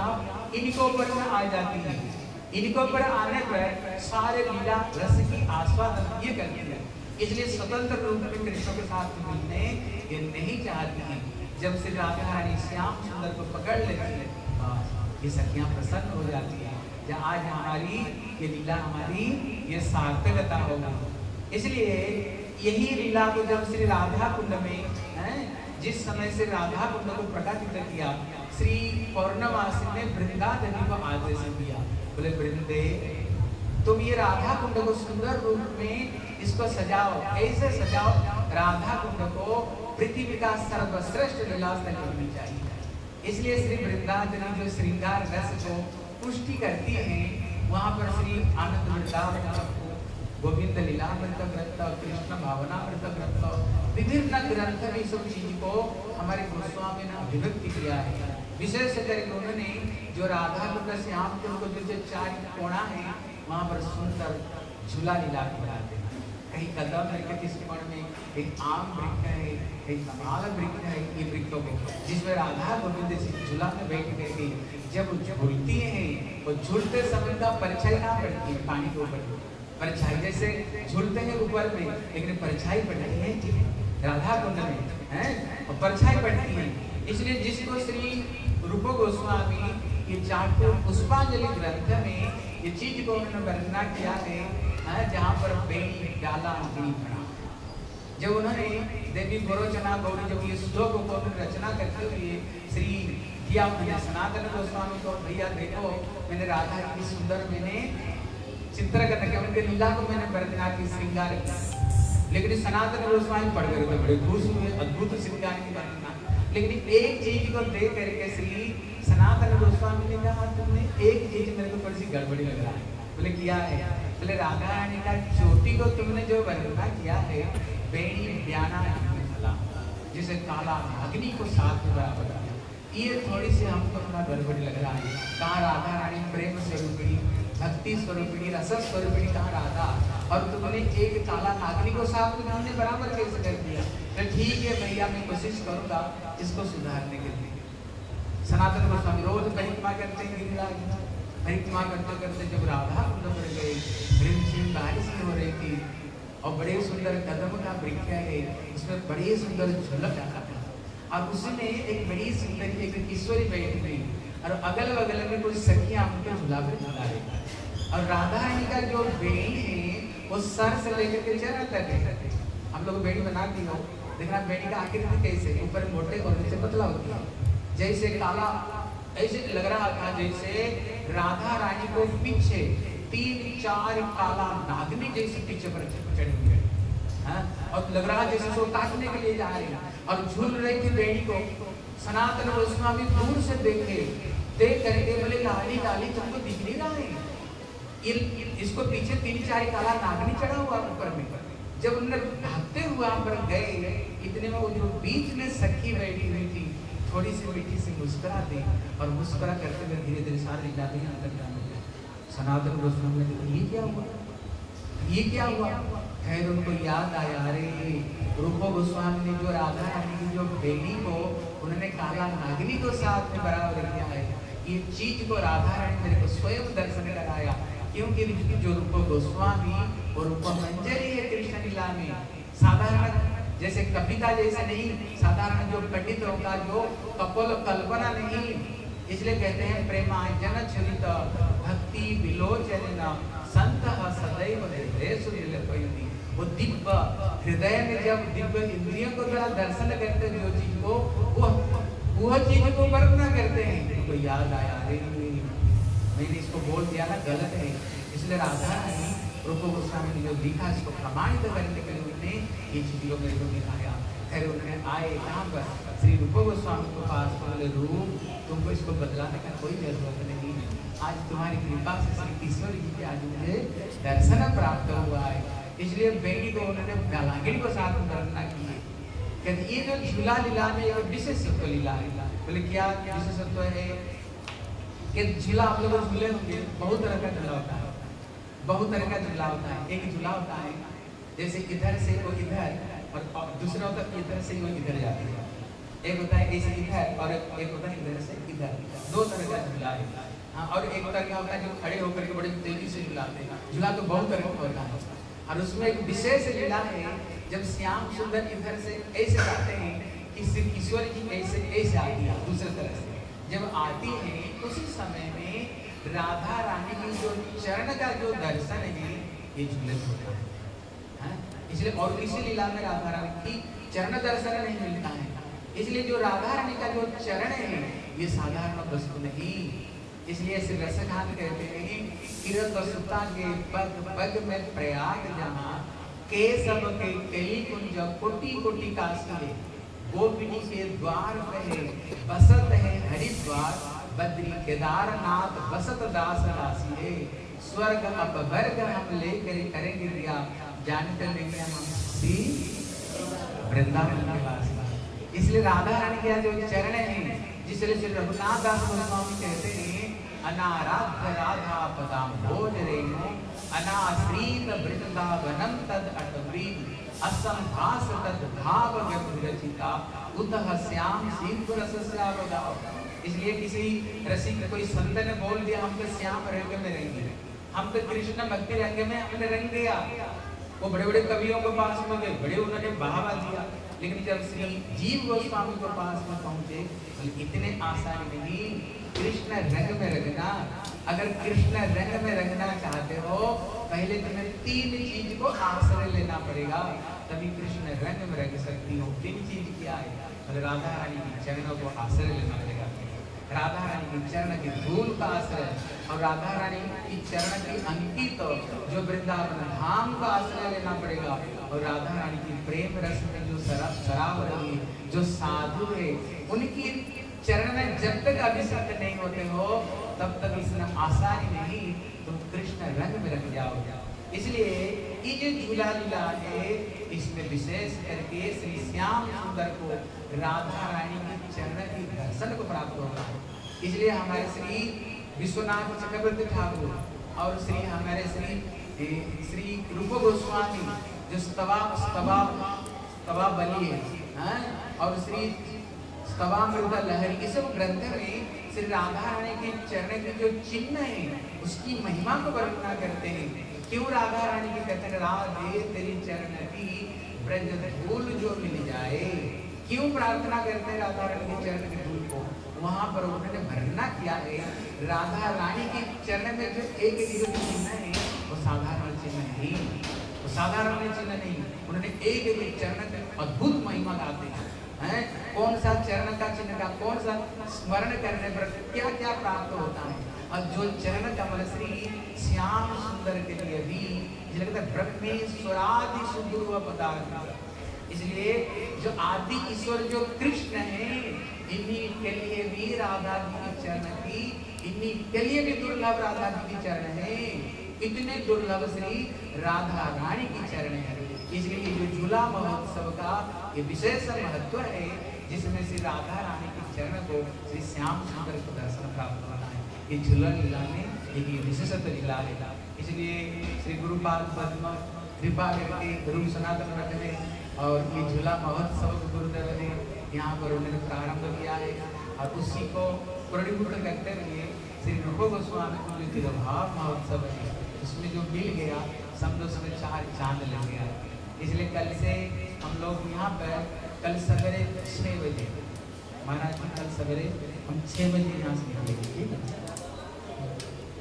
इनको पर आ जाती है। इनको पर आने पर सारे लीला रस की आस्वादन ये करती है, इसलिए स्वतंत्र रूप में कृष्ण के साथ मिलने ये नहीं चाहती हैं। जब से राधा रानी श्याम सुंदर को पकड़ लेती है, ये सखियां प्रसन्न हो जाती है, जब आज हमारी ये लीला हमारी ये सार्थकता होगी। इसलिए यही लीला को जब श्री राधा कुंड में जिस समय से राधा कुंड को प्रकाशित किया, श्री पौर्णमासी ने वृंदादेवी को आदेश दिया, बोले वृंदे तुम ये राधा कुंड को सुंदर रूप में इसको सजाओ, ऐसे सजाओ राधा कुंड को पृथ्वी का सर्वश्रेष्ठ लीला स्थल होनी चाहिए। इसलिए श्री वृंदादेवी जो श्रृंगार रस को पुष्टि करती हैं, वहाँ पर श्री आनंद वृंदावन, गोविंद लीलामृत ग्रंथ, कृष्ण भावनामृत ग्रंथ, विभिन्न ग्रंथ में सब चीज को हमारे गोस्वामी ने अभिव्यक्ति किया है। विशेष करके उन्होंने जो राधा कुंड श्याम कुंड को जो चार कोना है, वहाँ पर सुंदर झूला लीला बनाते हैं। कहीं कदम है, किस कोण में एक आम वृक्ष है, एक कमाल वृक्ष है, ये वृक्षों को जिसमें राधा गोविंद झूला में बैठ करके जब झूलती हैं, वो झूलते समय का परछाई ना पड़ती है पानी के ऊपर, परछाई जैसे झूलते हैं ऊपर में, लेकिन परछाई पड़ती है राधा कुंड में है, और परछाई पड़ती है। इसलिए जिसको श्री रूप गोस्वामी ये चाटू पुष्पांजलि ग्रंथ में ये चीज को उन्होंने वर्णना किया है, जहाँ पर बेनी डाला नहीं पड़ा। जब उन्होंने देवी गोरोचना गौरी जब ये श्लोक को रचना करते हुए श्री किया सनातन गोस्वामी को, भैया देखो मैंने राधा की सुंदर मैंने चित्र करने के उनके लीला को मैंने वर्णना की, श्रृंगार किया, लेकिन सनातन गोस्वामी पढ़ गए थे, बड़े खुश हुए, अद्भुत श्रृंगार की वर्णना। लेकिन एक चीज को देख करके श्री सनातन गोस्वामी ने कहा तुमने एक चीज मेरे को थोड़ी सी गड़बड़ी लग रहा है। बोले किया है? बोले राधा रानी का चोटी को तुमने जो वर्णना किया है बेणी ब्याना फला, जिसे काला अग्नि को साथ में बराबर किया, ये थोड़ी सी हमको थोड़ा गड़बड़ी लग रहा है। कहाँ राधा रानी प्रेम स्वरूपिणी, भक्ति स्वरूपिणी, रस स्वरूपिणी कहाँ राधा, और तुमने एक काला अग्नि को साथ में हमने बराबर कैसे कर दिया? तो ठीक है भैया मैं कोशिश करूँगा इसको सुधारने के लिए। सनातन गोस्वामी रोज परिक्रमा करते हैं, गिरिराज परिक्रमा करते करते जब राधा कुंड पर गए, रिमझिम बारिश हो रही थी और बड़े सुंदर कदम का वृक्ष है, उसमें बड़े सुंदर झलक आता था, और उसमें एक बड़ी सुंदर एक किशोरी बैठी हुई और अगल बगल में कुछ सखियां उनके झूला पर झूला रही, और राधा रानी का जो बेड़ी है वो सर से लेकर के चरण तक है। हम लोग बेड़ी बनाती हो, देखना बेड़ी का आकृति कैसे, ऊपर मोटे और नीचे पतला होती है, जैसे काला ऐसे लग रहा था जैसे राधा रानी को पीछे 3-4 काला नागनी जैसे पीछे पर चढ़े हुए हैं, और लग रहा जैसे उसको काटने के लिए जा रहे हैं, और झूल रही थी बेड़ी को। सनातन गोस्वामी दूर से देख करके बोले लाली लाली तुमको दिख नहीं रहा है, इसको पीछे 3-4 काला नागनी चढ़ा हुआ ऊपर में। जब उन्होंने भागते हुए पर गए, इतने में वो जो बीच में सखी बैठी हुई थी थोड़ी सी मीठी सी मुस्कुरा दी, और मुस्कुरा करते हुए धीरे धीरे सारे जाते हैं अंदर जाने लगे। सनातन गोस्वामी ने कहा ये क्या हुआ, ये क्या हुआ? खैर उनको याद आया, अरे रूप गोस्वामी ने जो राधा रानी की जो बेटी को उन्होंने काला नागनी को साथ में बराबर किया है, ये चीज को राधा रानी मेरे को स्वयं दर्शन कराया, क्योंकि जो रूप गोस्वामी और रूप मंजरी है कृष्ण लीला में, साधारण जैसे कविता जैसे नहीं, साधारण जो पंडितों का जो कपोल कल्पना नहीं, इसलिए कहते हैं प्रेमांजन छुरित भक्ति विलोचन संत सदैव हृदय, वो दिव्य हृदय में जब दिव्य इंद्रियों को जरा दर्शन करते हैं जो चीज को वो चीज को वर्णना करते हैं, उनको याद आया अरे मैंने इसको बोल दिया ना गलत है। इसलिए राधा रानी रूप गोस्वामी ने जो लिखा इसको प्रमाणित करने के लिए उन्होंने ये चीजों मेरे को दिखाया। फिर उन्होंने आए कहाँ पर श्री रूप गोस्वामी के पास, बोले रूप तुमको इसको बदलाने का कोई जरूरत नहीं है, आज तुम्हारी कृपा से श्री ईश्वर जी के आज मुझे दर्शन प्राप्त हुआ है। इसलिए बेटी को उन्होंने ब्रह्मांगिनी को साथ में वर्णना की है, कहते ये जो झूला लीला में एक विशेषत्व लीला है। बोले क्या विशेषत्व है कि झूला आप लोग झूले होंगे, बहुत तरह का झूला होता है, बहुत तरह का झूला होता है। एक झूला होता है जैसे इधर से वो इधर, और दूसरा होता है इधर से वो इधर जाती है, एक होता है ऐसे इधर और एक होता है इधर से इधर, दो तरह का झूला है। हाँ, और एक तरह का होता है जो खड़े होकर के बड़ी तेजी से झुलाते हैं। झूला तो बहुत तरह का होता है, और उसमें एक विशेष लीला है जब श्याम सुंदर इधर से ऐसे जाते हैं कि श्री ईश्वर की ऐसे आती है दूसरे तरह से। जब आती है उसी समय में राधा रानी की जो चरण का जो दर्शन है ये झूले होता है। इसलिए और किसी लीला में राधा रानी की चरण दर्शन नहीं मिलता है। इसलिए जो राधा रानी का जो चरण है ये साधारण वस्तु नहीं। इसलिए श्री रसखान कहते हैं किरत सुता के पग पग में प्रयाग जहाँ केशव के कली कुंज कोटि कोटि काशी है। गोपिनी के द्वार पे बसत है हरिद्वार बद्री केदारनाथ बसत दास दासी है। स्वर्ग अपवर्ग हम लेकर करेंगे दिया जानते लेंगे हम श्री वृंदावन के वासी। इसलिए राधा रानी के जो चरण है जिसलिए श्री रघुनाथ दास गोस्वामी कहते हैं अनाराध्य राधा पदाम भोज रेणु अनाश्रीत वृंदावनम तद अटवीन असंभास तद भाव व्यभिरचिता उतः श्याम सिंधु रस श्यावगाओ। इसलिए किसी रसिक कोई संत ने बोल दिया हम तो श्याम रंग में रहेंगे, हम तो कृष्ण भक्ति रंग में हमने रंग दिया। वो बड़े बड़े कवियों के पास में गए, बड़े उन्होंने बहावा दिया, लेकिन जब श्री जीव गोस्वामी के पास में पहुंचे तो इतने आसान नहीं कृष्ण रंग में रंगना। अगर कृष्ण रंग में रंगना चाहते हो पहले तुम्हें 3 चीज को आश्रय लेना पड़ेगा, तभी कृष्ण रंग में रंग सकती हो। 3 चीज क्या है? मतलब राधा रानी की चरणों को आश्रय लेना पड़ेगा, राधा रानी की चरण की धूल का आश्रय, और राधा रानी की चरण की अंकित जो वृंदावन धाम का आश्रय लेना पड़ेगा, और राधा रानी की प्रेम रस में जो शराब रही जो साधु है उनकी चरण में जब तक अभिषेक नहीं होते हो तब तक इसमें आसानी नहीं तुम कृष्ण रंग में रख जाओगे। इसलिए ये जो झूला लीला है इसमें विशेष करके श्री श्याम सुंदर को राधा रानी के चरण की दर्शन को प्राप्त होता है। इसलिए हमारे श्री विश्वनाथ चक्रवर्ती ठाकुर और श्री हमारे श्री रूप गोस्वामी जो स्तवा बली है और श्री स्तवामृत लहरी, इस सब ग्रंथ में श्री राधा रानी के चरण के जो चिन्ह है उसकी महिमा को वर्णना करते हैं। क्यों राधा रानी की कहते हैं राधे तेरी चरण की ब्रज धूल जो मिल जाए, क्यों प्रार्थना करते हैं राधा रानी के चरण की धूल को? वहां पर उन्होंने वर्णना किया है राधा रानी के चरण में जो एक जो चिन्ह है वो साधारण चिन्ह नहीं, वो साधारण चिन्ह नहीं। उन्होंने एक चरण में अद्भुत महिमा गाते हैं। कौन सा चरण का चिन्ह का कौन सा स्मरण करने पर क्या क्या प्राप्त होता है, और जो चरण कमल श्री श्याम सुंदर के लिए भी लगता है ब्रह्मेश्वरादि सुदूर पदार्थ। इसलिए जो आदि ईश्वर जो कृष्ण है इन्हीं के लिए भी राधा जी की चरण की, इन्हीं के लिए भी दुर्लभ राधा जी की चरण है, इतने दुर्लभ श्री राधा रानी की चरण है। इसलिए जो झूला महोत्सव का ये विशेष महत्व है जिसमें श्री राधा रानी के चरण को श्री श्याम सुंदर को दर्शन प्राप्त होना है। ये झूला लीला में एक विशेषत्व लीला है। इसलिए श्री गुरुपाद पद्म कृपा करके गुरु सनातन मठ में और ये झूला महोत्सव गुरुदेव ने यहाँ पर उन्होंने प्रारंभ किया है, और उसी को पूर्णीभूत करते हुए श्री रूप गोस्वामी को जो तिरुभाव महोत्सव है उसमें जो मिल गया समझो उसमें 4 चांद लग गया। इसलिए कल से हम लोग यहाँ पर कल सवेरे 6 बजे महाराज जी कल सवेरे हम 6 बजे यहाँ से निकलेंगे, ठीक है?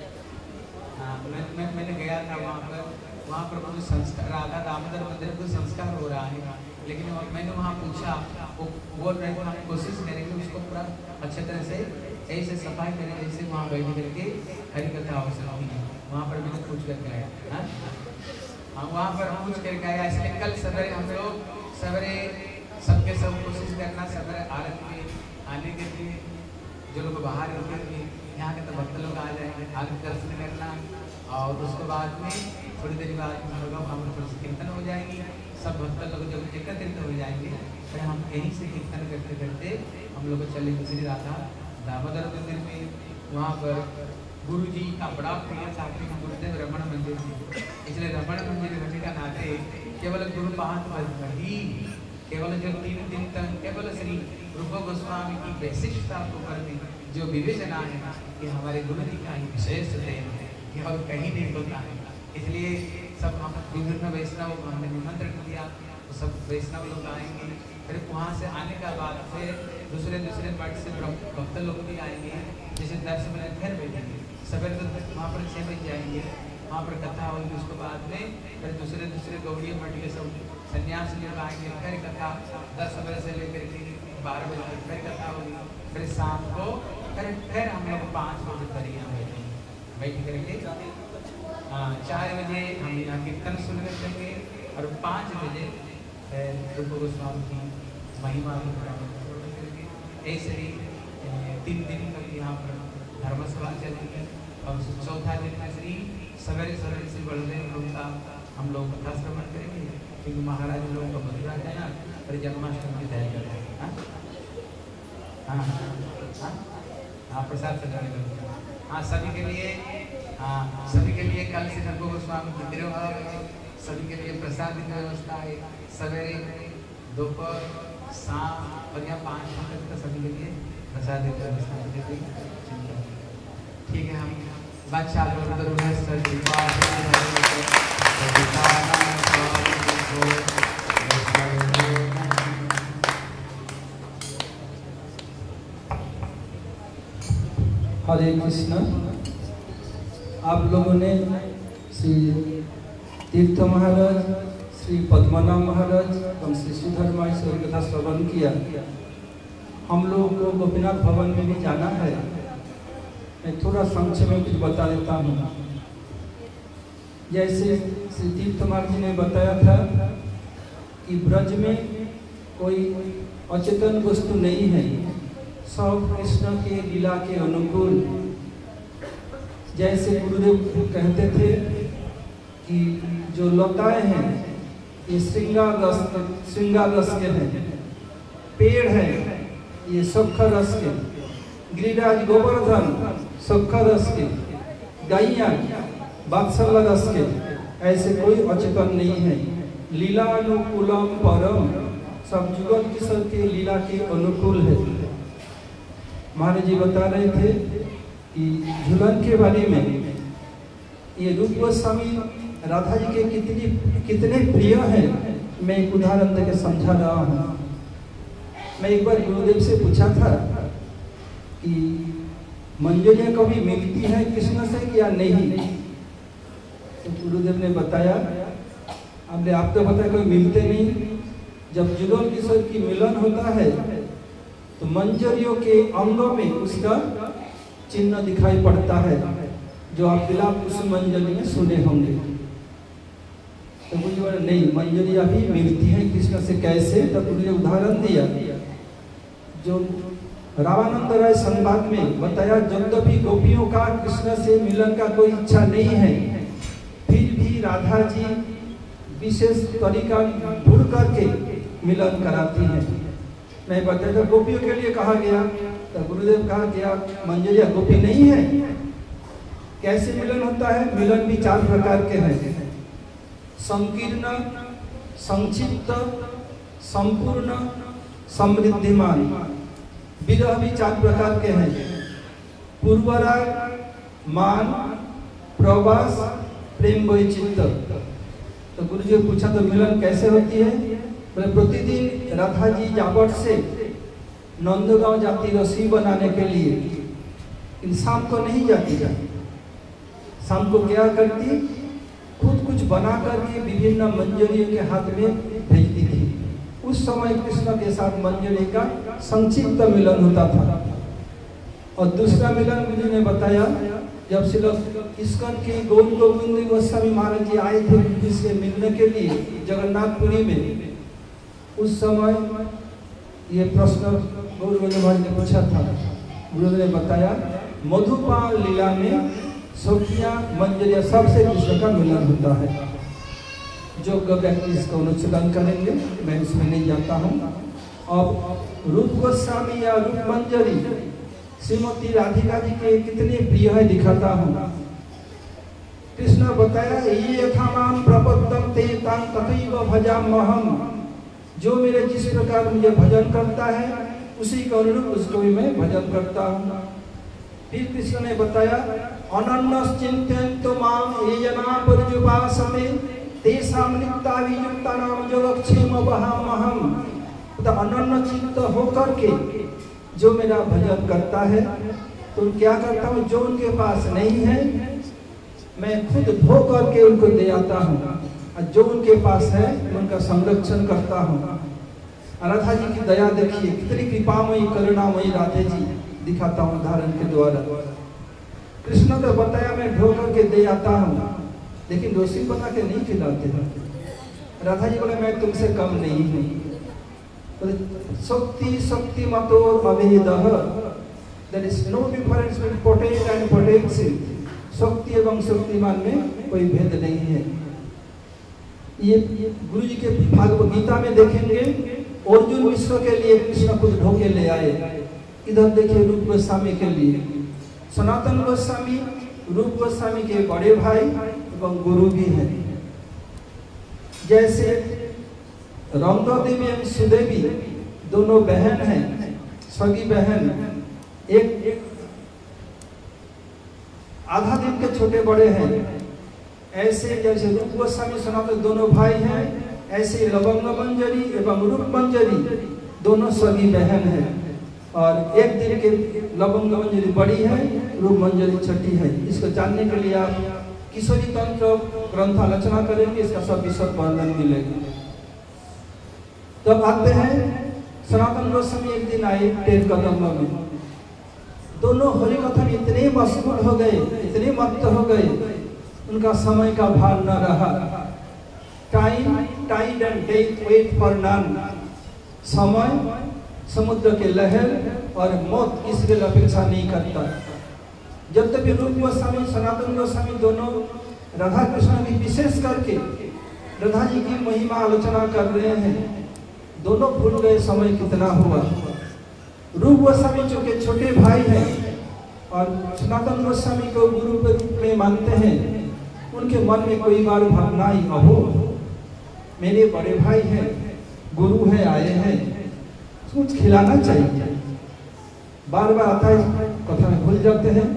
हाँ, मैंने गया था वहाँ पर मुझे संस्कार राधा दामोदर मंदिर को संस्कार हो रहा है, लेकिन मैंने वहाँ पूछा वो बोल रहे थे हम कोशिश करेंगे उसको पूरा अच्छे तरह से ऐसे सफाई करें जैसे वहाँ बैठ करके हरी कथा हो सकती है। वहाँ पर मैंने पूछ करके आया, हाँ वहाँ पर पूछ करके आया। इसलिए कल सवेरे हम लोग सवेरे सबके सब कोशिश करना सवेरे आरती में आने के लिए, जो लोग बाहर होते हैं यहाँ के तो भक्त लोग आ जाएंगे आरती दर्शन करना, और उसके बाद में थोड़ी देर बाद हम लोग कीर्तन हो जाएंगी, सब भक्त लोग जब एकत्रित हो जाएंगे फिर हम यहीं से कीर्तन करते करते हम लोग चलेंगे श्री राधा दामोदर मंदिर में। वहाँ पर गुरु जी का बड़ा प्रिय साथी गुरुदेव रमण मंदिर थे, इसलिए रमण मंदिर होने का नाते केवल गुरु पाद ही केवल जो 3 दिन तक केवल श्री रूप गोस्वामी की वैशिष्टता को करने जो विवेचना है कि हमारे गुरु जी का ही विशेष देन है कि और कहीं नहीं होता है। इसलिए सब हम विभिन्न वैष्णव हमने निमंत्रण दिया तो सब वैष्णव लोग आएंगे। फिर वहाँ से आने का बाद फिर दूसरे मठ से भक्त लोग भी आएंगे। जैसे 10 मिनट फिर बैठेंगे, सवेरे तो वहाँ पर 6 बजे जाएंगे, वहाँ पर कथा होगी। उसके बाद में फिर दूसरे गौड़ीय मठ के सब सन्यास लोग आएंगे, फिर कथा 10 बजे से लेकर के 12 बजे तक फिर कथा होगी। फिर शाम को फिर हम लोग 5 बजे तक यहाँ बैठ करके 4 बजे हम यहाँ कीर्तन सुनने देंगे और 5 बजे रूप गोस्वामी की महिमा करेंगे। ऐसे ही 3 दिन तक यहाँ पर धर्मसभा चलेगी और चौथा दिन में श्री सवेरे से बलदेव लोग का हम लोग कथा श्रवण करेंगे, क्योंकि महाराज लोगों का मथुरा जाना फिर जन्माष्टमी की तैयारी करेंगे। हाँ प्रसाद चढ़ाने का। हाँ सभी के लिए कल से रूप गोस्वामी की तिरुभाव है। सभी के लिए प्रसाद की व्यवस्था है, सवेरे दोपहर शाम और यहाँ 5 बजे तक सभी के लिए प्रसाद की व्यवस्था है। ठीक है, हम बादशाह हरे कृष्ण। आप लोगों ने श्री तीर्थ महाराज, श्री पद्मनाभ महाराज एवं श्री श्रीधर माहेश्वर कथा श्रवण किया। हम लोग को गोपीनाथ भवन में भी जाना है। मैं थोड़ा संक्षेप में कुछ बता देता हूँ। जैसे श्री तीर्थ महाराज जी ने बताया था कि ब्रज में कोई अचेतन वस्तु नहीं है, सब कृष्ण के लीला के अनुकूल। जैसे गुरुदेव कहते थे कि जो लताएं हैं ये श्रृंगार रस के हैं, पेड़ है ये सखर रस के, गिरिराज गोवर्धन सखर रस के, गाइयाँ वात्सल्य रस के। ऐसे कोई अचेतन नहीं है। लीला अनुकूलम परम, सब जुगल किशोर के लीला के अनुकूल है। महाराज जी बता रहे थे कि झूलन के बारे में ये रूप गोस्वामी राधा जी के कितने प्रिय हैं। मैं एक उदाहरण देकर समझा रहा हूँ। मैं एक बार गुरुदेव से पूछा था कि मंजरियाँ कभी मिलती हैं कृष्ण से या नहीं, तो गुरुदेव ने बताया, हमने आपको बताया कोई मिलते नहीं। जब जुगल किशोर की मिलन होता है तो मंजरियों के अंगों में उसका चिन्ह दिखाई पड़ता है, जो आप विलाप उस मंजरी में सुने होंगे। तो मुझे बोला नहीं, मंजरियाँ भी मिलती हैं कृष्ण से। कैसे? तब मुझे उदाहरण दिया जो रामानंद राय संवाद में बताया, यद्यपि गोपियों का कृष्ण से मिलन का कोई इच्छा नहीं है, फिर भी राधा जी विशेष तरीका ढूंढ करके मिलन कराती हैं। मैं बताया था गोपियों के लिए कहा गया, तो गुरुदेव कहा गया मंजरिया गोपी नहीं है। कैसे मिलन होता है? मिलन भी 4 प्रकार के हैं, संकीर्ण, संक्षिप्त, संपूर्ण, समृद्धिमान। विरह भी 4 प्रकार के हैं, पूर्वराग, मान, प्रवास, प्रेम वैचित्र। तो गुरु जी पूछा तो मिलन कैसे होती है? बोले प्रतिदिन राधा जी जावट से नंदगांव जाती रसोई बनाने के लिए, इन शाम को नहीं जाती। शाम को क्या करती? खुद कुछ बना करके विभिन्न मंजरियों के हाथ में भेजती थी। उस समय कृष्ण के साथ मंजरी का संक्षिप्त मिलन होता था। और दूसरा मिलन गुरु ने बताया, जब श्री इस्कॉन के गौर गोविंद गोस्वामी महाराज जी आए थे गुरु से मिलने के लिए जगन्नाथपुरी में, उस समय ये प्रश्न गौर गोविंद महाराज ने पूछा था। गुरु ने बताया मधुपाल लीला में सखियां मंजरिया सबसे कृष्ण का मिलन होता है। जो व्यक्ति इसका अनुच्छेदन करेंगे, मैं इसमें नहीं जाता हूँ। अब रूप गोस्वामी या रूप मंजरी श्रीमती राधिका जी के कितने प्रिय है दिखाता हूँ। कृष्ण बताया, ये यथामाम प्रपद्यं ते तां तथैव भजाम्यहम्। जो मेरे जिस प्रकार मुझे भजन करता है उसी के अनुरूप उसको भी मैं भजन करता हूँ। फिर कृष्ण ने बताया अनन्यश्चिन्तयन्तो मां ये जना पर्युपासते तेषां नित्याभियुक्तानां योगक्षेम वहामहम्। तो अनन्य चित्त होकर के जो मेरा भजन करता है तो क्या करता हूँ, जो उनके पास नहीं है मैं खुद भोग करके उनको दे आता हूँ, और जो उनके पास है उनका संरक्षण करता हूँ। राधा जी की दया देखिए, कितनी कृपामयी करुणामयी राधे जी, दिखाता हूँ उदाहरण के द्वारा। कृष्ण तो बताया मैं ढो करके दे आता हूँ, लेकिन रोटी बना के नहीं खिलाते हैं। राधा जी बोले मैं तुमसे कम नहीं हूँ। शक्ति शक्ति मतो अभेदः, there is no difference between potent and potential. शक्ति एवं शक्तिमान में कोई भेद नहीं है। ये गुरु जी के भागवत गीता में देखेंगे, अर्जुन विश्व के लिए कृष्ण खुद ढोके ले आए। इधर देखिए रूप गोस्वामी के लिए, सनातन गोस्वामी रूप गोस्वामी के बड़े भाई एवं गुरु भी हैं। जैसे रंगा देवी एवं सुदेवी दोनों बहन हैं, सगी बहन, एक आधा दिन के छोटे बड़े हैं। ऐसे जैसे रूप गोस्वामी सनातन दोनों भाई हैं, ऐसे लवंग मंजरी एवं रूप मंजरी दोनों सगी बहन हैं। और एक दिन के लवंग मंजरी बड़ी है, रूप मंजरी छोटी है। इसको जानने के लिए आप किशोरी तंत्र ग्रंथ आलोचना करेंगे, इसका सब विशद वर्णन मिलेगा। तब आते हैं सनातन गोस्वामी एक दिन आए टेन कदम में, दोनों हरि कथा में इतने मशगूल हो गए, इतने मत्त हो गए, उनका समय का भार न रहा। Time tide and death wait for none. समय समुद्र के लहर और मौत किसी की अपेक्षा नहीं करता। जब तक रूप गोस्वामी सनातन गोस्वामी दोनों राधा कृष्ण की विशेष करके राधा जी की महिमा आलोचना कर रहे हैं, दोनों भूल गए समय कितना हुआ। रूप गोस्वामी जो के छोटे भाई हैं और सनातन गोस्वामी को गुरु के रूप में मानते हैं, उनके मन में कोई बार भावना ही अहो मेरे बड़े भाई हैं, गुरु हैं, आए हैं, कुछ खिलाना चाहिए। बार बार आता है, कथा में भूल जाते हैं।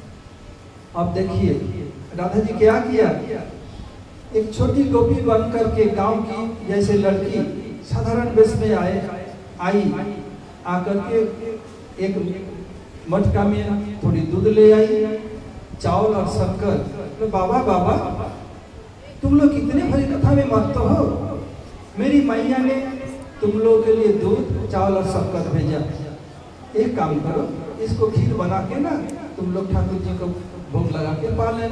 अब देखिए राधा जी क्या किया, एक छोटी गोपी बन करके गांव की जैसे लड़की साधारण वेश में आई आकर के एक मटका में थोड़ी दूध ले आई, चावल और शक्कर। तो बाबा बाबा तुम लोग कितने भरी कथा में मत हो, मेरी मैया ने तुम लोगों के लिए दूध चावल और शक्कर भेजा। एक काम करो, इसको खीर बना के ना तुम लोग ठाकुर जी को भोग लगा के पा लेना।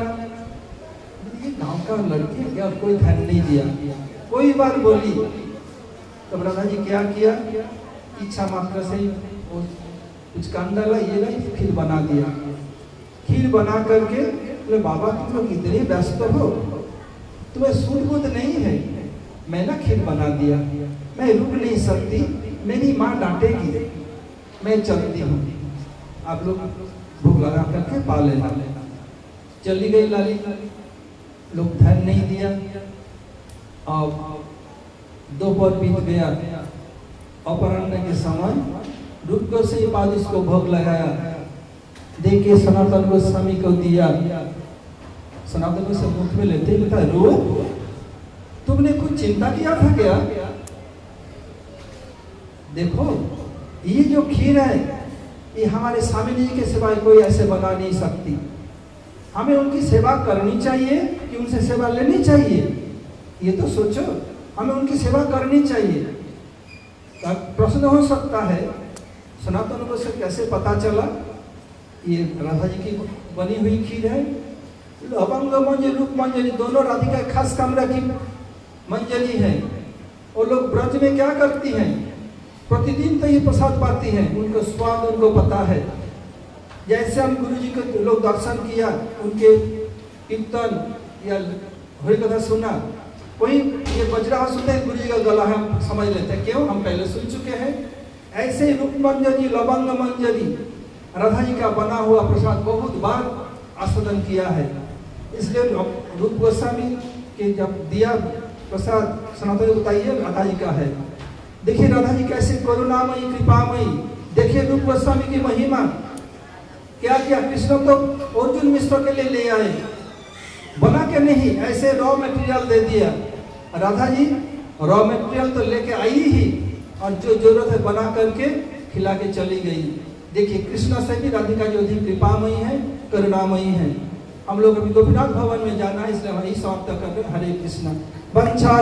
ये गांव का लड़की है क्या, कोई ध्यान नहीं दिया, कोई बार बोली। तब राधा जी क्या किया, इच्छा मात्र से कुछ कान डाला, ये नहीं खीर बना दिया। खीर बना करके बोले बाबा तुम लोग इतने व्यस्त हो, तुम्हें सूद बूद नहीं है, मैं ना खीर बना दिया, मैं रुक नहीं सकती, मेरी माँ डांटेगी, मैं चलती हूँ, आप लोग भूख लगा करके पा लेना। चली गई लाली, लोग ध्यान नहीं दिया। अब दोपहर बीत गया, अपराह्न के समय रूप गोस्वामी पाद इसको भोग लगाया, देखे सनातन गोस्वामी को दिया। सनातन गोस्वामी मुख में लेते ही बता, रो तुमने कुछ चिंता किया था क्या? देखो ये जो खीर है, ये हमारे स्वामी जी के सिवाय कोई ऐसे बना नहीं सकती। हमें उनकी सेवा करनी चाहिए कि उनसे सेवा लेनी चाहिए, ये तो सोचो। हमें उनकी सेवा करनी चाहिए। प्रश्न हो सकता है सनातन को से कैसे पता चला ये राधा जी की बनी हुई खीर है। अभंग मंजरी रूप मंजरी दोनों राधिका खास कमरा की मंजरी है। वो लोग ब्रज में क्या करती हैं, प्रतिदिन तो ये प्रसाद पाती हैं, उनको स्वाद उनको पता है। जैसे हम गुरु जी को लोग दर्शन किया, उनके कीर्तन या हरि कथा सुना, कोई ये बजरा सुनते हैं गुरु जी का गला हम समझ लेते हैं, क्यों, हम पहले सुन चुके हैं। ऐसे रूप मंजरी लवंग मंजरी राधा जी का बना हुआ प्रसाद बहुत बार आस्वादन किया है। इसलिए रूप गोस्वामी के जब दिया प्रसाद सनातन बताइए राधा जी का है। देखिए राधा जी कैसे करुणामयी कृपामयी, देखिए रूप गोस्वामी की महिमा। क्या किया कृष्ण तो अर्जुन मिश्र के लिए ले आए, बना के नहीं, ऐसे रॉ मटेरियल दे दिया। राधा जी रॉ मटेरियल तो लेके आई ही, और जो जरूरत है बना करके खिला के चली गई। देखिए कृष्ण से भी राधिका जो थी कृपामयी है, करुणामयी है। हम लोग अभी गोपीनाथ भवन में जाना है, इसलिए वही समाप्त कर रहे हैं। हरे कृष्ण। वंशा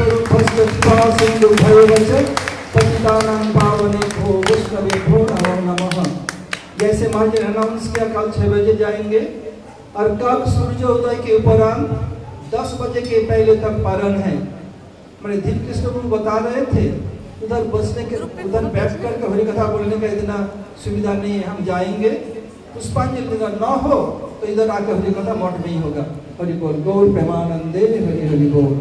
पतितानां पावनेभ्यो वैष्णवेभ्यो नमो नमः। जैसे महाराज ने अनाउंस किया कल 6 बजे जाएंगे, और कल सूर्योदय के उपरांत 10 बजे के पहले तक पारण है। मैंने धीर कृष्ण को बता रहे थे, उधर बसने के उधर बैठ कर हरि कथा बोलने का इतना सुविधा नहीं है। हम जाएंगे पुष्पांजलि अगर न हो तो इधर आकर हरि कथा मठ में ही होगा। हरि बोल गौर प्रेमानंदे हरि हरि बोल।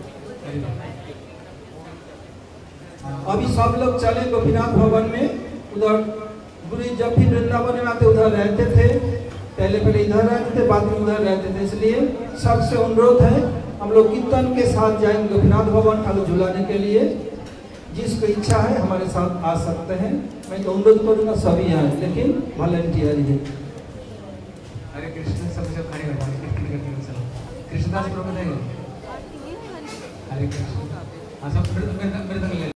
अभी सब लोग चले गोपीनाथ भवन में। उधर गुरु जी जब भी वृंदावन में आते उधर रहते थे, पहले इधर रहते थे, बाद में उधर रहते थे। इसलिए सबसे अनुरोध है हम लोग कीर्तन के साथ जाएंगे गोपीनाथ भवन ठाकुर झुलाने के लिए। जिसको इच्छा है हमारे साथ आ सकते हैं। मैं तो अनुरोध करूँगा सभी आए, लेकिन वॉलंटियर ही है। हरे कृष्ण। सबसे खड़े हो जाए कृष्णदास प्रभु। हरे कृष्ण। हाँ सब मेरे तक ले